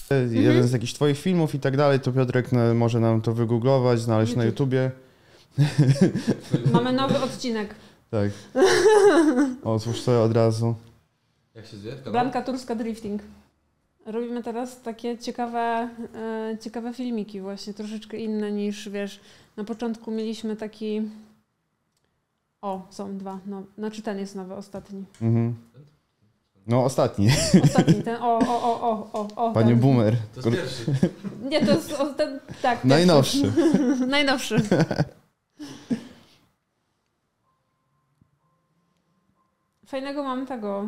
jeden z jakichś twoich filmów i tak dalej, to Piotrek może nam to wygooglować, znaleźć na YouTubie. Mamy nowy odcinek. Tak. Otwórz sobie od razu. Jak się zwie? Blanka Turska Drifting. Robimy teraz takie ciekawe filmiki właśnie, troszeczkę inne niż, wiesz, na początku mieliśmy taki... O, są dwa, no, znaczy ten jest nowy, ostatni. No, ostatni. Ostatni, ten, o. Panie ten. Boomer. To jest pierwszy. Nie, to jest ten, tak. Najnowszy. Najnowszy. Fajnego mam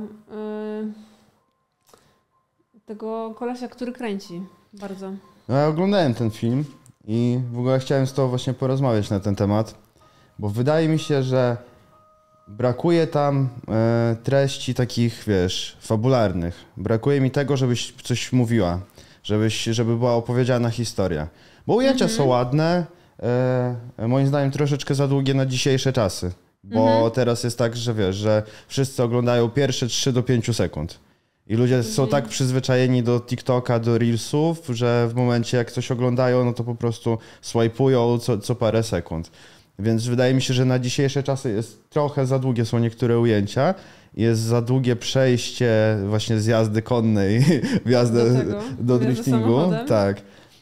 tego kolesia, który kręci bardzo. No, ja oglądałem ten film i w ogóle chciałem z tobą właśnie porozmawiać na ten temat, bo wydaje mi się, że brakuje tam treści takich, wiesz, fabularnych. Brakuje mi tego, żebyś coś mówiła, żeby była opowiedziana historia. Bo ujęcia są ładne, moim zdaniem troszeczkę za długie na dzisiejsze czasy. Bo teraz jest tak, że wiesz, że wszyscy oglądają pierwsze 3 do 5 sekund. I ludzie są tak przyzwyczajeni do TikToka, do Reelsów, że w momencie jak coś oglądają, no to po prostu swajpują co parę sekund. Więc wydaje mi się, że na dzisiejsze czasy jest trochę za długie są niektóre ujęcia. Jest za długie przejście właśnie z jazdy konnej w jazdę do driftingu. Tak.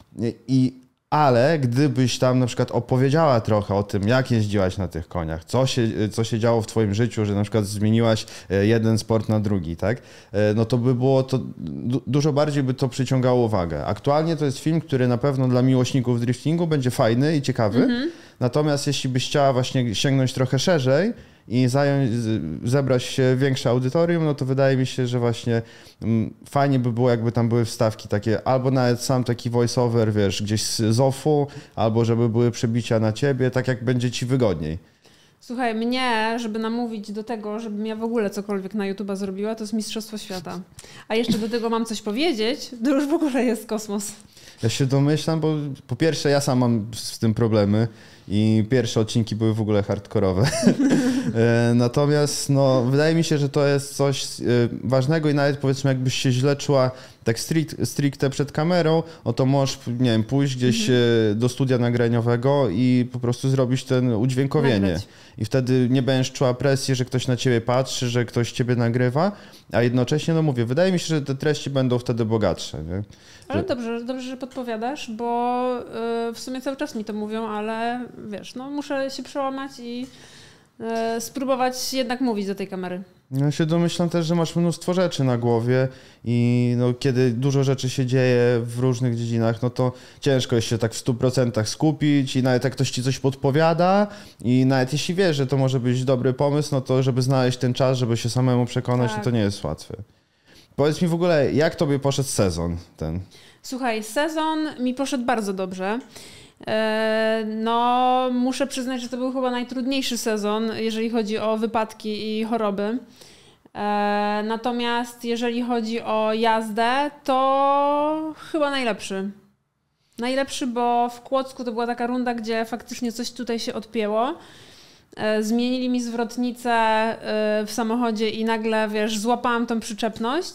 Ale gdybyś tam na przykład opowiedziała trochę o tym, jak jeździłaś na tych koniach, co się działo w twoim życiu, że na przykład zmieniłaś jeden sport na drugi, tak? No to by było to, dużo bardziej by to przyciągało uwagę. Aktualnie to jest film, który na pewno dla miłośników driftingu będzie fajny i ciekawy. Natomiast jeśli byś chciała właśnie sięgnąć trochę szerzej i zebrać większe audytorium, no to wydaje mi się, że właśnie fajnie by było, jakby tam były wstawki takie, albo nawet sam taki voice-over, wiesz, gdzieś z OFF-u, albo żeby były przebicia na ciebie, tak jak będzie ci wygodniej. Słuchaj, mnie, żeby namówić do tego, żebym ja w ogóle cokolwiek na YouTube'a zrobiła, to jest Mistrzostwo Świata. A jeszcze do tego mam coś powiedzieć, to już w ogóle jest kosmos. Ja się domyślam, bo po pierwsze ja sam mam z tym problemy i pierwsze odcinki były w ogóle hardkorowe. Natomiast no, wydaje mi się, że to jest coś ważnego i nawet powiedzmy jakbyś się źle czuła tak stricte przed kamerą, no to możesz, nie wiem, pójść gdzieś do studia nagraniowego i po prostu zrobić ten udźwiękowienie. Nagrać. I wtedy nie będziesz czuła presji, że ktoś na ciebie patrzy, że ktoś ciebie nagrywa, a jednocześnie, no mówię, wydaje mi się, że te treści będą wtedy bogatsze. Nie? Ale dobrze, że podpowiadasz, bo w sumie cały czas mi to mówią, ale wiesz, no muszę się przełamać i spróbować jednak mówić do tej kamery. Ja się domyślam też, że masz mnóstwo rzeczy na głowie i no, kiedy dużo rzeczy się dzieje w różnych dziedzinach, no to ciężko jest się tak w 100% skupić i nawet jak ktoś ci coś podpowiada i nawet jeśli wiesz, że to może być dobry pomysł, no to żeby znaleźć ten czas, żeby się samemu przekonać, no to nie jest łatwe. Powiedz mi w ogóle, jak tobie poszedł sezon ten? Słuchaj, sezon mi poszedł bardzo dobrze. No, muszę przyznać, że to był chyba najtrudniejszy sezon, jeżeli chodzi o wypadki i choroby. Natomiast jeżeli chodzi o jazdę, to chyba najlepszy. Najlepszy, bo w Kłodzku to była taka runda, gdzie faktycznie coś tutaj się odpięło. Zmienili mi zwrotnicę w samochodzie i nagle, wiesz, złapałam tą przyczepność.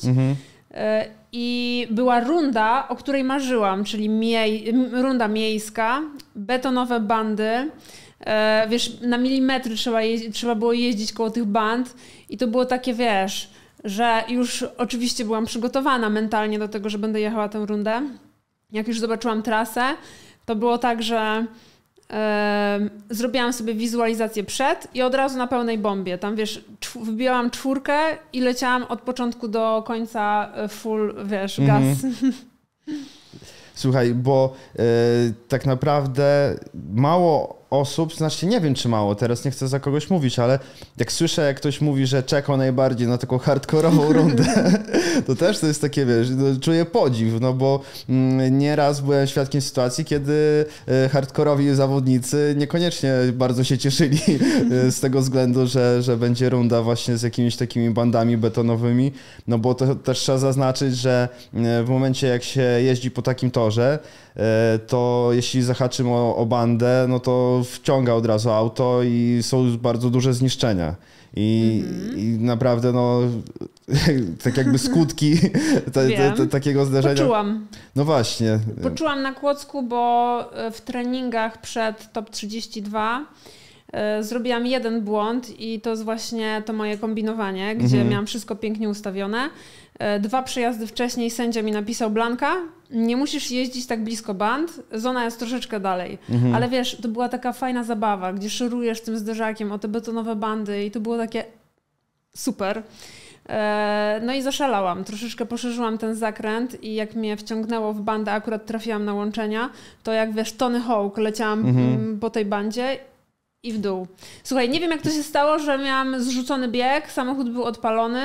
I była runda, o której marzyłam, czyli runda miejska, betonowe bandy. Wiesz, na milimetry trzeba było jeździć koło tych band i to było takie, wiesz, że już oczywiście byłam przygotowana mentalnie do tego, że będę jechała tę rundę. Jak już zobaczyłam trasę, to było tak, że zrobiłam sobie wizualizację przed i od razu na pełnej bombie. Tam, wiesz, wbijałam 4 i leciałam od początku do końca full, wiesz, gaz. Słuchaj, bo tak naprawdę mało osób, znaczy nie wiem czy mało, teraz nie chcę za kogoś mówić, ale jak słyszę, jak ktoś mówi, że czekał najbardziej na taką hardkorową rundę, to też to jest takie, wiesz, no, czuję podziw, no bo nieraz byłem świadkiem sytuacji, kiedy hardkorowi zawodnicy niekoniecznie bardzo się cieszyli z tego względu, że będzie runda właśnie z jakimiś takimi bandami betonowymi, no bo to też trzeba zaznaczyć, że w momencie jak się jeździ po takim torze, to jeśli zahaczymy o bandę, no to wciąga od razu auto i są bardzo duże zniszczenia. I naprawdę no, tak jakby skutki takiego zdarzenia. Poczułam. No właśnie. Poczułam na Kłodzku, bo w treningach przed Top 32 zrobiłam jeden błąd i to jest właśnie to moje kombinowanie, gdzie miałam wszystko pięknie ustawione. 2 przejazdy wcześniej sędzia mi napisał: Blanka, nie musisz jeździć tak blisko band, zona jest troszeczkę dalej. Ale wiesz, to była taka fajna zabawa, gdzie szorujesz tym zderzakiem o te betonowe bandy i to było takie super. No i zaszalałam. Troszeczkę poszerzyłam ten zakręt i jak mnie wciągnęło w bandę, akurat trafiłam na łączenia, to jak wiesz, Tony Hawk leciałam po tej bandzie i w dół. Słuchaj, nie wiem jak to się stało, że miałam zrzucony bieg, samochód był odpalony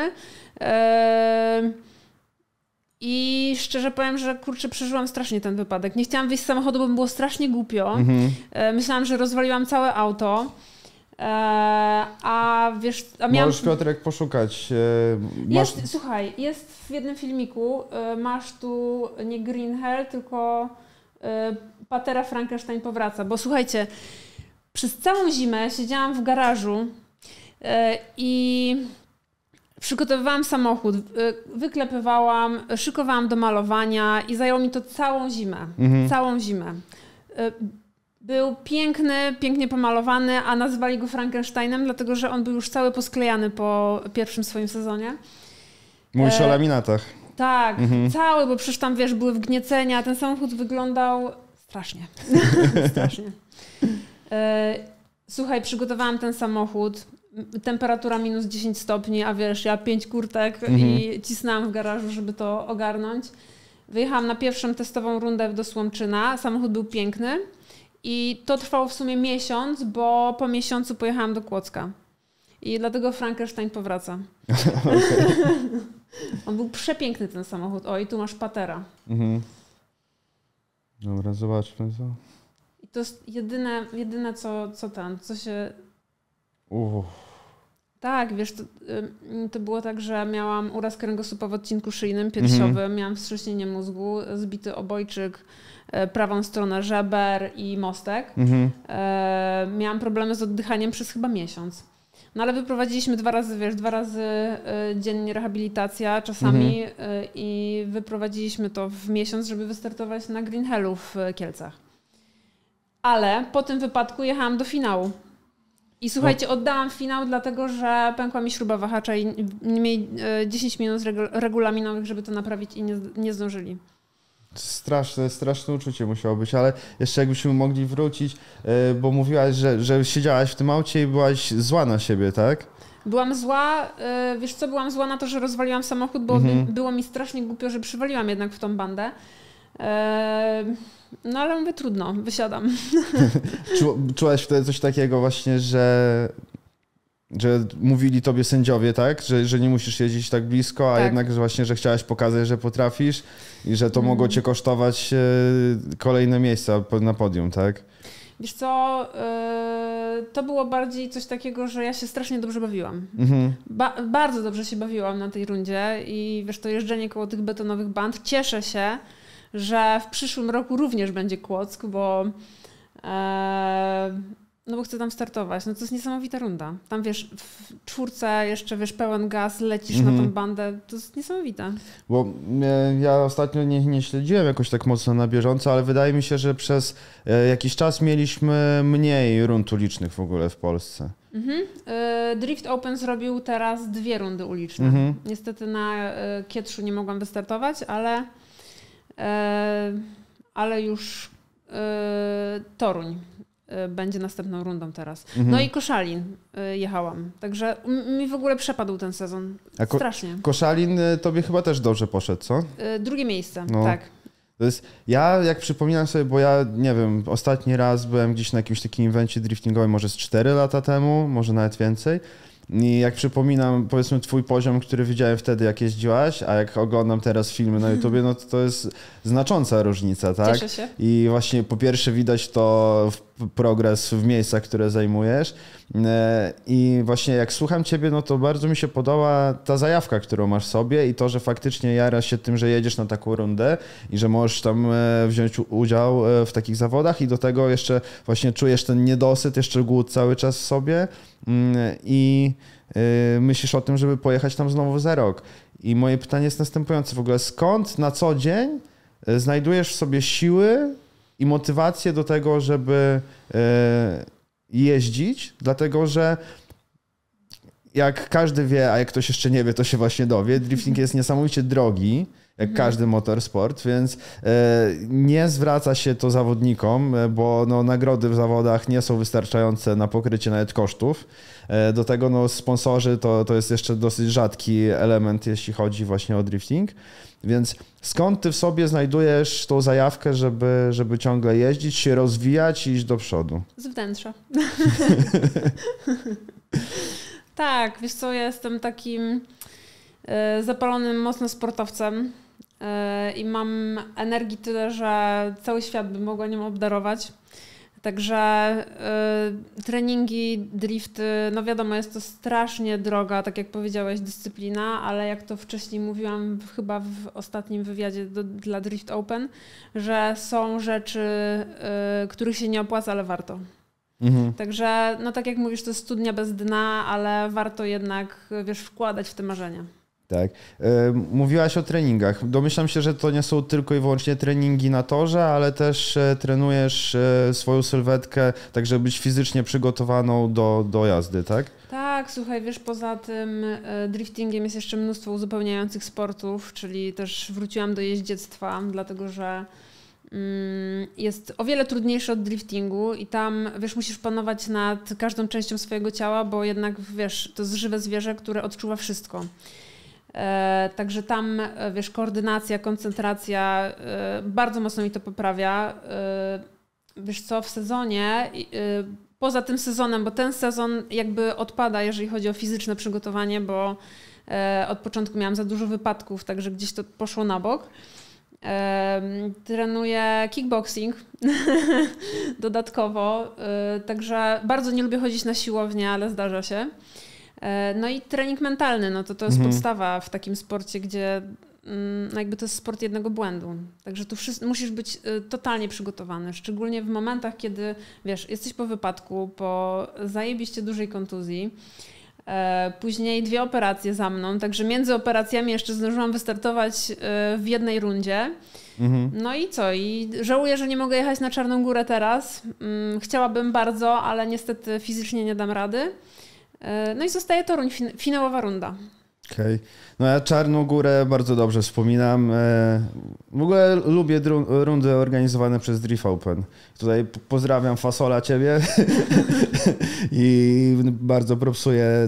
i szczerze powiem, że kurczę, przeżyłam strasznie ten wypadek. Nie chciałam wyjść z samochodu, bo mi było strasznie głupio. Myślałam, że rozwaliłam całe auto. A wiesz... Możesz, Piotrek, poszukać. Słuchaj, jest w jednym filmiku, masz tu nie Green Hell, tylko Patera Frankenstein powraca. Bo słuchajcie, przez całą zimę siedziałam w garażu i przygotowywałam samochód, wyklepywałam, szykowałam do malowania i zajęło mi to całą zimę. Całą zimę. Był piękny, pięknie pomalowany, a nazwali go Frankensteinem, dlatego że on był już cały posklejany po pierwszym swoim sezonie. Mówisz o laminatach. Tak, cały, bo przecież tam wiesz, były wgniecenia, ten samochód wyglądał strasznie. Strasznie. Słuchaj, przygotowałam ten samochód, temperatura minus 10 stopni, a wiesz, ja 5 kurtek i cisnęłam w garażu, żeby to ogarnąć. Wyjechałam na pierwszą testową rundę do Słomczyna, samochód był piękny. I to trwało w sumie miesiąc, bo po miesiącu pojechałam do Kłodzka. I dlatego Frankenstein powraca. On był przepiękny, ten samochód. O, i tu masz Patera. Dobra, zobaczmy to. I to jest jedyne co się... Tak, wiesz, to było tak, że miałam uraz kręgosłupa w odcinku szyjnym, piersiowym, miałam wstrząśnienie mózgu, zbity obojczyk, prawą stronę żeber i mostek. Miałam problemy z oddychaniem przez chyba miesiąc. No ale wyprowadziliśmy 2 razy dziennie rehabilitacja czasami i wyprowadziliśmy to w miesiąc, żeby wystartować na Green Hellu w Kielcach. Ale po tym wypadku jechałam do finału. I oddałam finał, dlatego że pękła mi śruba wahacza i mieli 10 minut regulaminowych, żeby to naprawić i nie zdążyli. Straszne uczucie musiało być, ale jeszcze jakbyśmy mogli wrócić, bo mówiłaś, że siedziałaś w tym aucie i byłaś zła na siebie, tak? Byłam zła, wiesz co, byłam zła na to, że rozwaliłam samochód, bo było mi strasznie głupio, że przywaliłam jednak w tą bandę. No ale mówię, trudno, wysiadam. Czułaś wtedy coś takiego właśnie, że mówili tobie sędziowie, tak? Że nie musisz jeździć tak blisko, a jednak że właśnie, że chciałaś pokazać, że potrafisz i że to mogło cię kosztować kolejne miejsca na podium, tak? Wiesz co, to było bardziej coś takiego, że ja się strasznie dobrze bawiłam. Bardzo dobrze się bawiłam na tej rundzie i wiesz, to jeżdżenie koło tych betonowych band. Cieszę się, że w przyszłym roku również będzie Kłodzk, bo chcę tam startować. No to jest niesamowita runda. Tam wiesz, w 4 jeszcze wiesz, pełen gaz, lecisz na tą bandę. To jest niesamowite. Bo ja ostatnio nie śledziłem jakoś tak mocno na bieżąco, ale wydaje mi się, że przez jakiś czas mieliśmy mniej rund ulicznych w ogóle w Polsce. Drift Open zrobił teraz 2 rundy uliczne. Niestety na Kietrzu nie mogłam wystartować, ale już Toruń będzie następną rundą teraz. No i Koszalin jechałam. Także mi w ogóle przepadł ten sezon. Strasznie. Koszalin tobie chyba też dobrze poszedł, co? 2 miejsce, no. tak. To jest, ja jak przypominam sobie, bo ja nie wiem, ostatni raz byłem gdzieś na jakimś takim evencie driftingowym może z 4 lata temu, może nawet więcej. I jak przypominam, powiedzmy, twój poziom, który widziałem wtedy, jak jeździłaś, a jak oglądam teraz filmy na YouTubie, no to jest znacząca różnica, tak? Cieszę się. I właśnie po pierwsze widać to progres w miejscach, które zajmujesz. I właśnie jak słucham ciebie, no to bardzo mi się podoba ta zajawka, którą masz sobie i to, że faktycznie jarasz się tym, że jedziesz na taką rundę i że możesz tam wziąć udział w takich zawodach i do tego jeszcze właśnie czujesz ten niedosyt, jeszcze głód cały czas w sobie i myślisz o tym, żeby pojechać tam znowu za rok. I moje pytanie jest następujące w ogóle, skąd na co dzień znajdujesz w sobie siły i motywację do tego, żeby jeździć, dlatego że jak każdy wie, a jak ktoś jeszcze nie wie, to się właśnie dowie, drifting jest niesamowicie drogi, jak każdy motorsport, więc nie zwraca się to zawodnikom, bo no, nagrody w zawodach nie są wystarczające na pokrycie nawet kosztów. Do tego no, sponsorzy to jest jeszcze dosyć rzadki element, jeśli chodzi właśnie o drifting. Więc skąd ty w sobie znajdujesz tą zajawkę, żeby ciągle jeździć, się rozwijać i iść do przodu? Z wnętrza. Tak, wiesz co, ja jestem takim zapalonym mocno sportowcem i mam energii tyle, że cały świat by mogła nią obdarować. Także treningi, drifty, no wiadomo, jest to strasznie droga, tak jak powiedziałeś, dyscyplina, ale jak to wcześniej mówiłam chyba w ostatnim wywiadzie dla Drift Open, że są rzeczy, których się nie opłaca, ale warto. Także, no tak jak mówisz, to jest studnia bez dna, ale warto jednak, wiesz, wkładać w te marzenia. Tak. Mówiłaś o treningach. Domyślam się, że to nie są tylko i wyłącznie treningi na torze, ale też trenujesz swoją sylwetkę, tak żeby być fizycznie przygotowaną do jazdy, tak? Tak, słuchaj, wiesz, poza tym driftingiem jest jeszcze mnóstwo uzupełniających sportów, czyli też wróciłam do jeździectwa, dlatego że jest o wiele trudniejszy od driftingu i tam, wiesz, musisz panować nad każdą częścią swojego ciała, bo jednak, wiesz, to jest żywe zwierzę, które odczuwa wszystko. Także tam, wiesz, koordynacja, koncentracja bardzo mocno mi to poprawia. Wiesz co, w sezonie, poza tym sezonem, bo ten sezon jakby odpada, jeżeli chodzi o fizyczne przygotowanie, bo od początku miałam za dużo wypadków, także gdzieś to poszło na bok. Trenuję kickboxing dodatkowo, także bardzo nie lubię chodzić na siłownię, ale zdarza się. No i trening mentalny, no to jest podstawa w takim sporcie, gdzie no jakby to jest sport jednego błędu. Także tu musisz być totalnie przygotowany, szczególnie w momentach, kiedy, wiesz, jesteś po wypadku, po zajebiście dużej kontuzji, później 2 operacje za mną, także między operacjami jeszcze zdążyłam wystartować w jednej rundzie. No i co? I żałuję, że nie mogę jechać na Czarną Górę teraz. Chciałabym bardzo, ale niestety fizycznie nie dam rady. No i zostaje Toruń, finałowa runda. Okej. No ja Czarną Górę bardzo dobrze wspominam. W ogóle lubię rundy organizowane przez Drift Open. Tutaj pozdrawiam Fasola ciebie i bardzo propsuję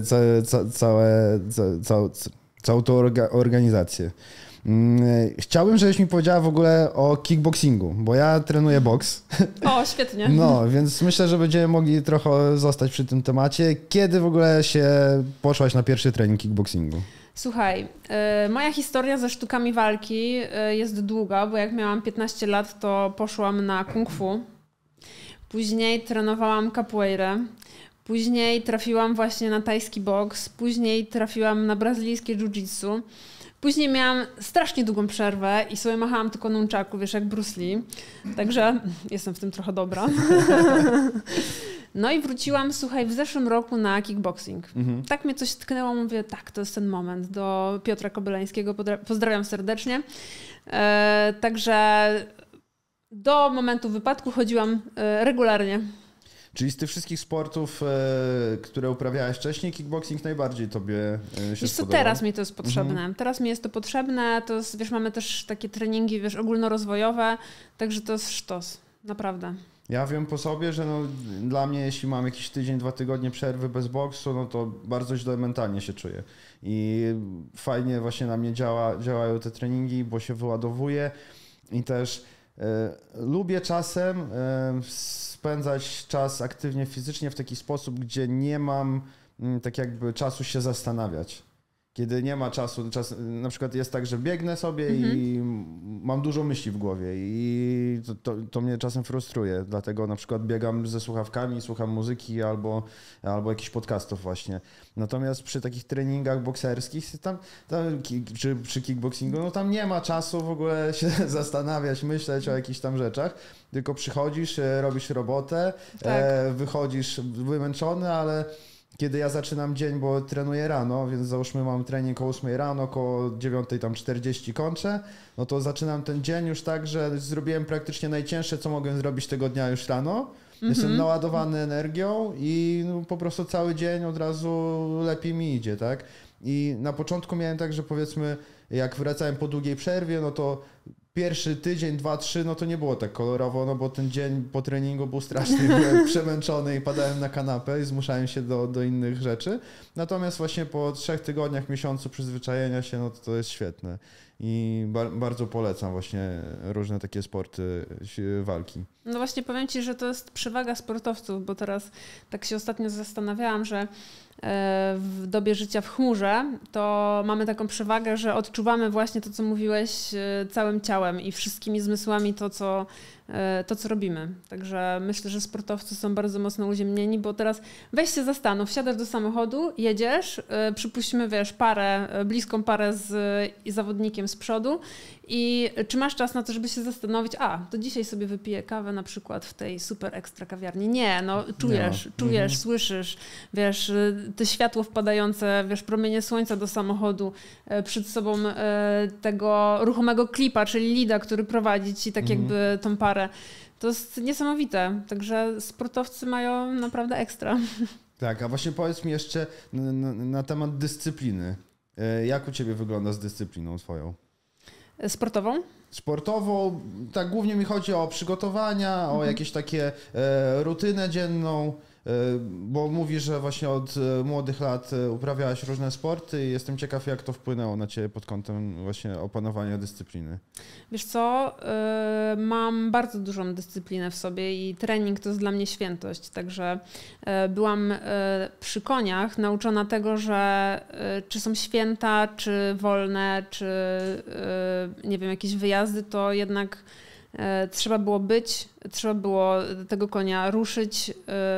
całą tą organizację. Chciałbym, żebyś mi powiedziała w ogóle o kickboxingu, bo ja trenuję boks. O, świetnie. No, więc myślę, że będziemy mogli trochę zostać przy tym temacie. Kiedy w ogóle się poszłaś na pierwszy trening kickboxingu? Słuchaj, moja historia ze sztukami walki jest długa, bo jak miałam 15 lat, to poszłam na kung fu. Później trenowałam capoeirę. Później trafiłam właśnie na tajski boks. Później trafiłam na brazylijskie jiu-jitsu. Później miałam strasznie długą przerwę i sobie machałam tylko nunchaku, wiesz, jak Bruce Lee. Także jestem w tym trochę dobra. No i wróciłam, słuchaj, w zeszłym roku na kickboxing. Tak mnie coś tknęło, mówię, tak, to jest ten moment. Do Piotra Kobylańskiego pozdrawiam serdecznie. Także do momentu wypadku chodziłam regularnie. Czyli z tych wszystkich sportów, które uprawiałeś wcześniej, kickboxing najbardziej tobie się spodobał? Teraz mi to jest potrzebne. Teraz mi jest to potrzebne. To jest, wiesz, mamy też takie treningi, wiesz, ogólnorozwojowe, także to jest sztos. Naprawdę. Ja wiem po sobie, że no, dla mnie, jeśli mam jakiś tydzień, 2 tygodnie przerwy bez boksu, no to bardzo źle mentalnie się czuję. I fajnie właśnie na mnie działają te treningi, bo się wyładowuje i też lubię czasem spędzać czas aktywnie fizycznie w taki sposób, gdzie nie mam tak jakby czasu się zastanawiać. Kiedy nie ma czasu, na przykład jest tak, że biegnę sobie i mam dużo myśli w głowie i to mnie czasem frustruje, dlatego na przykład biegam ze słuchawkami, słucham muzyki albo jakichś podcastów właśnie. Natomiast przy takich treningach bokserskich, czy przy kickboxingu, no tam nie ma czasu w ogóle się zastanawiać, myśleć o jakichś tam rzeczach, tylko przychodzisz, robisz robotę, Tak. wychodzisz wymęczony, ale kiedy ja zaczynam dzień, bo trenuję rano, więc załóżmy mam trening o 8 rano, około 9:40 kończę, no to zaczynam ten dzień już tak, że zrobiłem praktycznie najcięższe, co mogłem zrobić tego dnia już rano. Jestem naładowany energią i no, po prostu cały dzień od razu lepiej mi idzie, tak? I na początku miałem tak, że powiedzmy, jak wracałem po długiej przerwie, no to pierwszy tydzień, 2-3, no to nie było tak kolorowo, no bo ten dzień po treningu był straszny, byłem przemęczony i padałem na kanapę i zmuszałem się do innych rzeczy. Natomiast właśnie po 3 tygodniach, miesiącu przyzwyczajenia się, no to jest świetne. I bardzo polecam właśnie różne takie sporty walki. No właśnie powiem Ci, że to jest przewaga sportowców, bo teraz tak się ostatnio zastanawiałam, że w dobie życia w chmurze to mamy taką przewagę, że odczuwamy właśnie to, co mówiłeś, całym ciałem i wszystkimi zmysłami to, co robimy. Także myślę, że sportowcy są bardzo mocno uziemnieni, bo teraz weź się zastanów, wsiadasz do samochodu, jedziesz, przypuśćmy, wiesz, bliską parę z zawodnikiem z przodu i czy masz czas na to, żeby się zastanowić, to dzisiaj sobie wypiję kawę na przykład w tej super ekstra kawiarni. Nie, no czujesz, słyszysz, wiesz, te światło wpadające, wiesz, promienie słońca do samochodu, przed sobą tego ruchomego klipa, czyli lida, który prowadzi ci tak jakby tą parę. To jest niesamowite, także sportowcy mają naprawdę ekstra. Tak, a właśnie powiedz mi jeszcze na temat dyscypliny. Jak u Ciebie wygląda z dyscypliną twoją? Sportową? Sportową, tak głównie mi chodzi o przygotowania, o jakieś takie rutynę dzienną, bo mówisz, że właśnie od młodych lat uprawiałaś różne sporty i jestem ciekaw, jak to wpłynęło na Ciebie pod kątem właśnie opanowania dyscypliny. Wiesz co, mam bardzo dużą dyscyplinę w sobie i trening to jest dla mnie świętość, także byłam przy koniach nauczona tego, że czy są święta, czy wolne, czy nie wiem, jakieś wyjazdy, to jednak trzeba było trzeba było tego konia ruszyć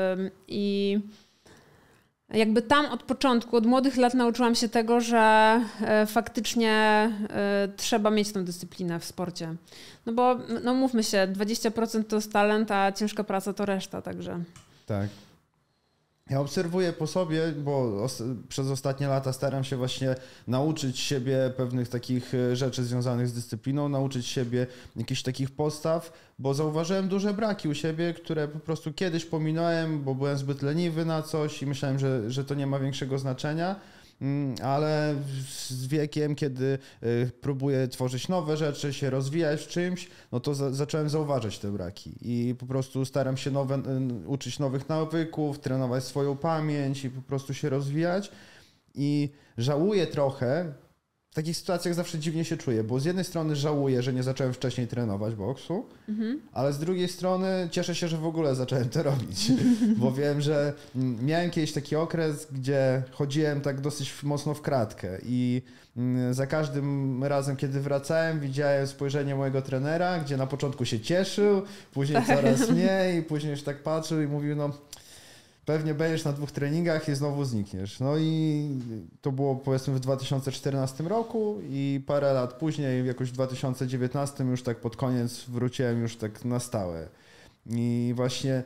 i jakby tam od początku, od młodych lat nauczyłam się tego, że faktycznie trzeba mieć tą dyscyplinę w sporcie. No bo no mówmy się, 20% to jest talent, a ciężka praca to reszta, także. Tak. Ja obserwuję po sobie, bo przez ostatnie lata staram się właśnie nauczyć siebie pewnych takich rzeczy związanych z dyscypliną, nauczyć siebie jakichś takich postaw, bo zauważyłem duże braki u siebie, które po prostu kiedyś pominąłem, bo byłem zbyt leniwy na coś i myślałem, że to nie ma większego znaczenia. Ale z wiekiem, kiedy próbuję tworzyć nowe rzeczy, się rozwijać w czymś, no to zacząłem zauważać te braki i po prostu staram się uczyć nowych nawyków, trenować swoją pamięć i po prostu się rozwijać i żałuję trochę, w takich sytuacjach zawsze dziwnie się czuję, bo z jednej strony żałuję, że nie zacząłem wcześniej trenować boksu, ale z drugiej strony cieszę się, że w ogóle zacząłem to robić, bo wiem, że miałem kiedyś taki okres, gdzie chodziłem tak dosyć mocno w kratkę i za każdym razem, kiedy wracałem, widziałem spojrzenie mojego trenera, gdzie na początku się cieszył, później coraz mniej, później już tak patrzył i mówił, no pewnie będziesz na 2 treningach i znowu znikniesz. No i to było powiedzmy w 2014 roku i parę lat później, jakoś w 2019 już tak pod koniec wróciłem już tak na stałe. I właśnie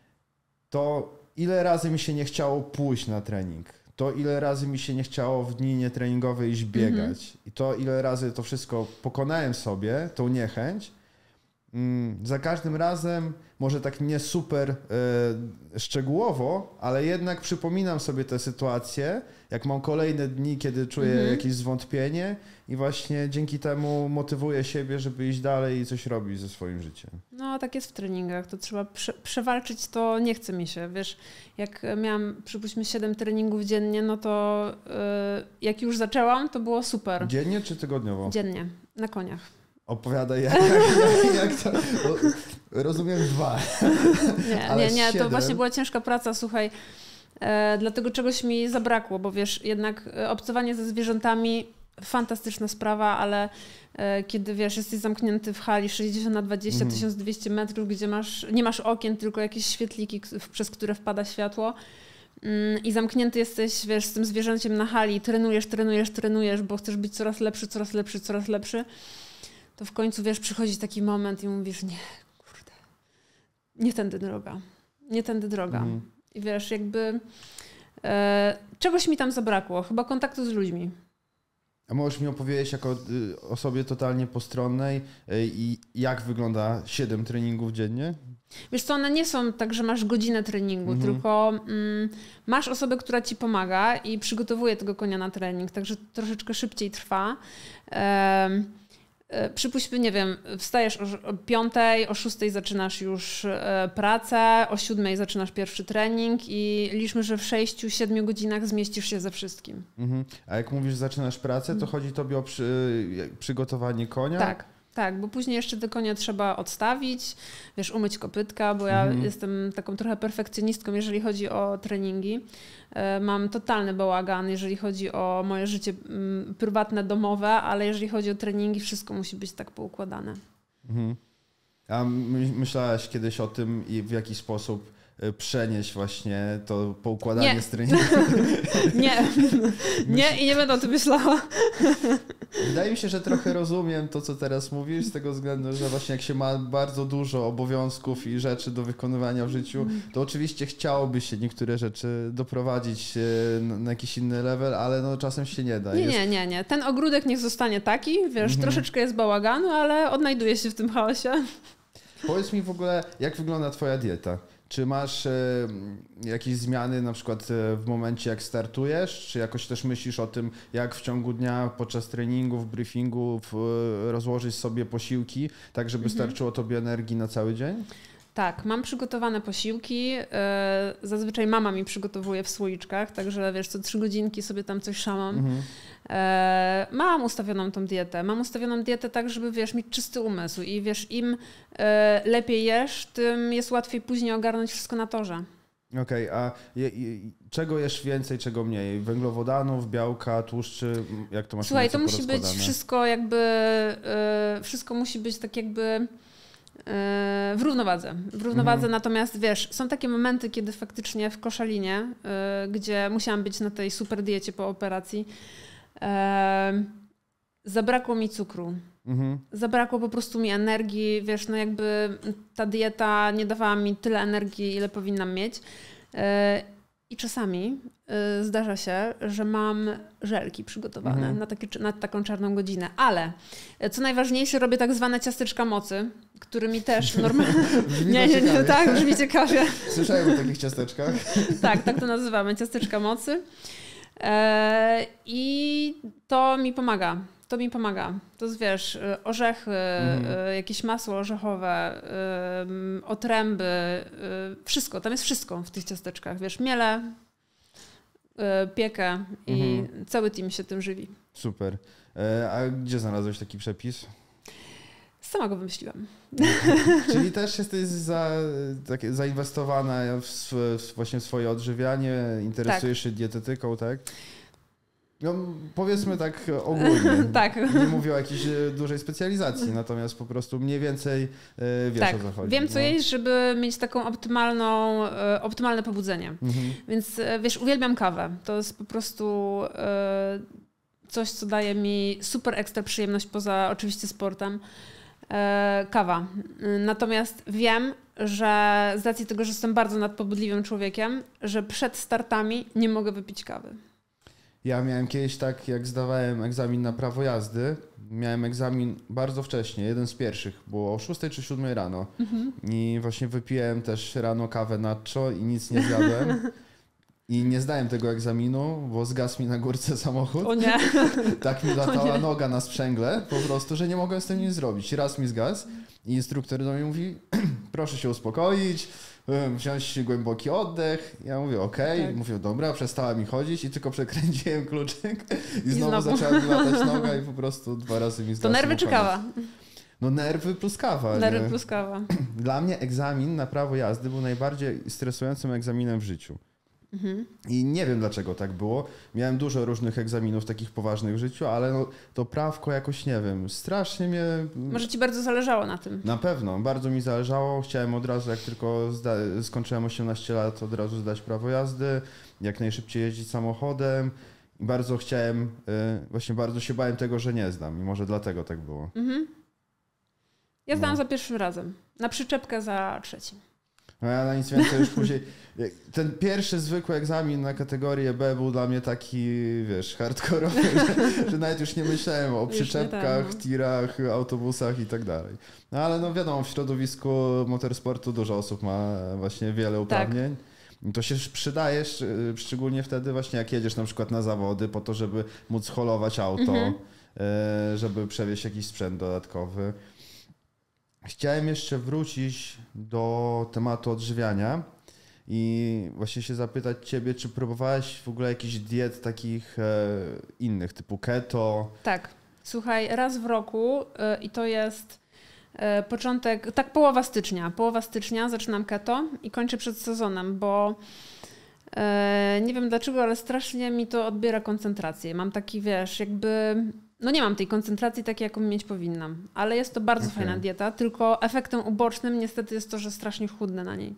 to ile razy mi się nie chciało pójść na trening, to ile razy mi się nie chciało w dni nietreningowe iść biegać i to ile razy to wszystko pokonałem sobie, tą niechęć, za każdym razem, może tak nie super szczegółowo, ale jednak przypominam sobie te sytuacje, jak mam kolejne dni, kiedy czuję jakieś zwątpienie i właśnie dzięki temu motywuję siebie, żeby iść dalej i coś robić ze swoim życiem. No tak jest w treningach, to trzeba przewalczyć, to nie chce mi się, wiesz, jak miałam przypuśćmy 7 treningów dziennie, no to jak już zaczęłam, to było super. Dziennie czy tygodniowo? Dziennie, na koniach. Opowiadaj, jak to... Rozumiem 2. Nie, to właśnie była ciężka praca, słuchaj. Dlatego czegoś mi zabrakło, bo wiesz, jednak obcowanie ze zwierzętami fantastyczna sprawa, ale kiedy wiesz, jesteś zamknięty w hali 60x20, 1200 metrów, gdzie nie masz okien, tylko jakieś świetliki, przez które wpada światło i zamknięty jesteś, wiesz, z tym zwierzęciem na hali, trenujesz, bo chcesz być coraz lepszy, to w końcu, wiesz, przychodzi taki moment i mówisz, nie, kurde, nie tędy droga. I wiesz, jakby czegoś mi tam zabrakło, chyba kontaktu z ludźmi. A możesz mi opowiedzieć jako osobie totalnie postronnej i jak wygląda 7 treningów dziennie? Wiesz co, one nie są tak, że masz godzinę treningu, tylko masz osobę, która ci pomaga i przygotowuje tego konia na trening, także troszeczkę szybciej trwa. Przypuśćmy, nie wiem, wstajesz o 5, o 6 zaczynasz już pracę, o 7 zaczynasz pierwszy trening i liczmy, że w 6-7 godzinach zmieścisz się ze wszystkim. A jak mówisz, zaczynasz pracę, to chodzi tobie o przygotowanie konia? Tak, bo później jeszcze te konie trzeba odstawić, wiesz, umyć kopytka, bo ja jestem taką trochę perfekcjonistką, jeżeli chodzi o treningi. Mam totalny bałagan, jeżeli chodzi o moje życie prywatne, domowe, ale jeżeli chodzi o treningi, wszystko musi być tak poukładane. A myślałaś kiedyś o tym i w jaki sposób przenieść właśnie to poukładanie z treningu? Nie i nie będę o tym myślała. Wydaje mi się, że trochę rozumiem to, co teraz mówisz, z tego względu, że właśnie jak się ma bardzo dużo obowiązków i rzeczy do wykonywania w życiu, to oczywiście chciałoby się niektóre rzeczy doprowadzić na jakiś inny level, ale no czasem się nie da. Nie. Ten ogródek niech zostanie taki, wiesz, troszeczkę jest bałaganu, ale odnajduje się w tym chaosie. Powiedz mi w ogóle, jak wygląda twoja dieta? Czy masz jakieś zmiany na przykład w momencie jak startujesz? Czy jakoś też myślisz o tym, jak w ciągu dnia podczas treningów, briefingów rozłożyć sobie posiłki, tak żeby starczyło tobie energii na cały dzień? Tak, mam przygotowane posiłki. Zazwyczaj mama mi przygotowuje w słoiczkach, także wiesz, co 3 godzinki sobie tam coś szamam. Mam ustawioną tą dietę. Mam ustawioną dietę tak, żeby wiesz, mieć czysty umysł i wiesz, im lepiej jesz, tym jest łatwiej później ogarnąć wszystko na torze. Okej, a czego jesz więcej, czego mniej? Węglowodanów, białka, tłuszczy? Jak to masz? Słuchaj, to musi być wszystko jakby, wszystko musi być tak jakby w równowadze. Natomiast wiesz, są takie momenty, kiedy faktycznie w Koszalinie, gdzie musiałam być na tej super diecie po operacji, zabrakło mi cukru. Zabrakło po prostu mi energii, wiesz, no jakby ta dieta nie dawała mi tyle energii, ile powinnam mieć. I czasami zdarza się, że mam żelki przygotowane na taką czarną godzinę. Ale co najważniejsze, robię tak zwane ciasteczka mocy, którymi też normalnie... Nie, tak, brzmi ciekawie. Słyszałem o takich ciasteczkach. Tak to nazywamy, ciasteczka mocy. I to mi pomaga. To jest, wiesz, orzechy, jakieś masło orzechowe, otręby, wszystko. Tam jest wszystko w tych ciasteczkach. Wiesz, miele, piekę i cały team się tym żywi. Super. A gdzie znalazłeś taki przepis? Sama go wymyśliłam. Czyli też jesteś zainwestowana właśnie w swoje odżywianie, interesujesz się dietetyką, tak? No, powiedzmy tak ogólnie. Tak. Nie mówię o jakiejś dużej specjalizacji, natomiast po prostu mniej więcej wiesz, o co chodzi. Wiem, co jeść, żeby mieć taką optymalne pobudzenie. Więc wiesz, uwielbiam kawę. To jest po prostu coś, co daje mi super ekstra przyjemność poza oczywiście sportem. Kawa. Natomiast wiem, że z racji tego, że jestem bardzo nadpobudliwym człowiekiem, że przed startami nie mogę wypić kawy. Ja miałem kiedyś tak, jak zdawałem egzamin na prawo jazdy, miałem egzamin bardzo wcześnie, jeden z pierwszych, było o 6 czy 7 rano. I właśnie wypiłem też rano kawę nacho i nic nie zjadłem. I nie zdałem tego egzaminu, bo zgasł mi na górce samochód. O nie. Tak mi latała noga na sprzęgle po prostu, że nie mogłem z tym nic zrobić. Raz mi zgasł i instruktor do mnie mówi, proszę się uspokoić, wziąć głęboki oddech. Ja mówię okej. Tak. Mówię dobra, przestała mi chodzić i tylko przekręciłem kluczyk i znowu zaczęła mi latać noga i po prostu 2 razy mi zgasł. To nerwy czy kawa? No nerwy plus kawa. Nerwy plus kawa. Dla mnie egzamin na prawo jazdy był najbardziej stresującym egzaminem w życiu. I nie wiem, dlaczego tak było. Miałem dużo różnych egzaminów takich poważnych w życiu, ale no, to prawko jakoś, nie wiem, strasznie mnie... Może ci bardzo zależało na tym. Na pewno, bardzo mi zależało. Chciałem od razu, jak tylko skończyłem 18 lat, od razu zdać prawo jazdy, jak najszybciej jeździć samochodem. I bardzo chciałem, właśnie bardzo się bałem tego, że nie zdam. I może dlatego tak było. Ja zdałam za pierwszym razem. Na przyczepkę za trzecim. No ja na nic więcej już później... Ten pierwszy zwykły egzamin na kategorię B był dla mnie taki, wiesz, hardkorowy, że nawet już nie myślałem o przyczepkach, tirach, autobusach i tak dalej. No ale no wiadomo, w środowisku motorsportu dużo osób ma właśnie wiele uprawnień. Tak. To się przydaje, szczególnie wtedy właśnie jak jedziesz na przykład na zawody po to, żeby móc holować auto, żeby przewieźć jakiś sprzęt dodatkowy. Chciałem jeszcze wrócić do tematu odżywiania i właśnie się zapytać ciebie, czy próbowałeś w ogóle jakichś diet takich innych, typu keto? Tak. Słuchaj, raz w roku i to jest początek, tak połowa stycznia. Połowa stycznia zaczynam keto i kończę przed sezonem, bo nie wiem dlaczego, ale strasznie mi to odbiera koncentrację. Mam taki, wiesz, jakby... No nie mam tej koncentracji takiej, jaką mieć powinnam, ale jest to bardzo fajna dieta, tylko efektem ubocznym niestety jest to, że strasznie chudnę na niej.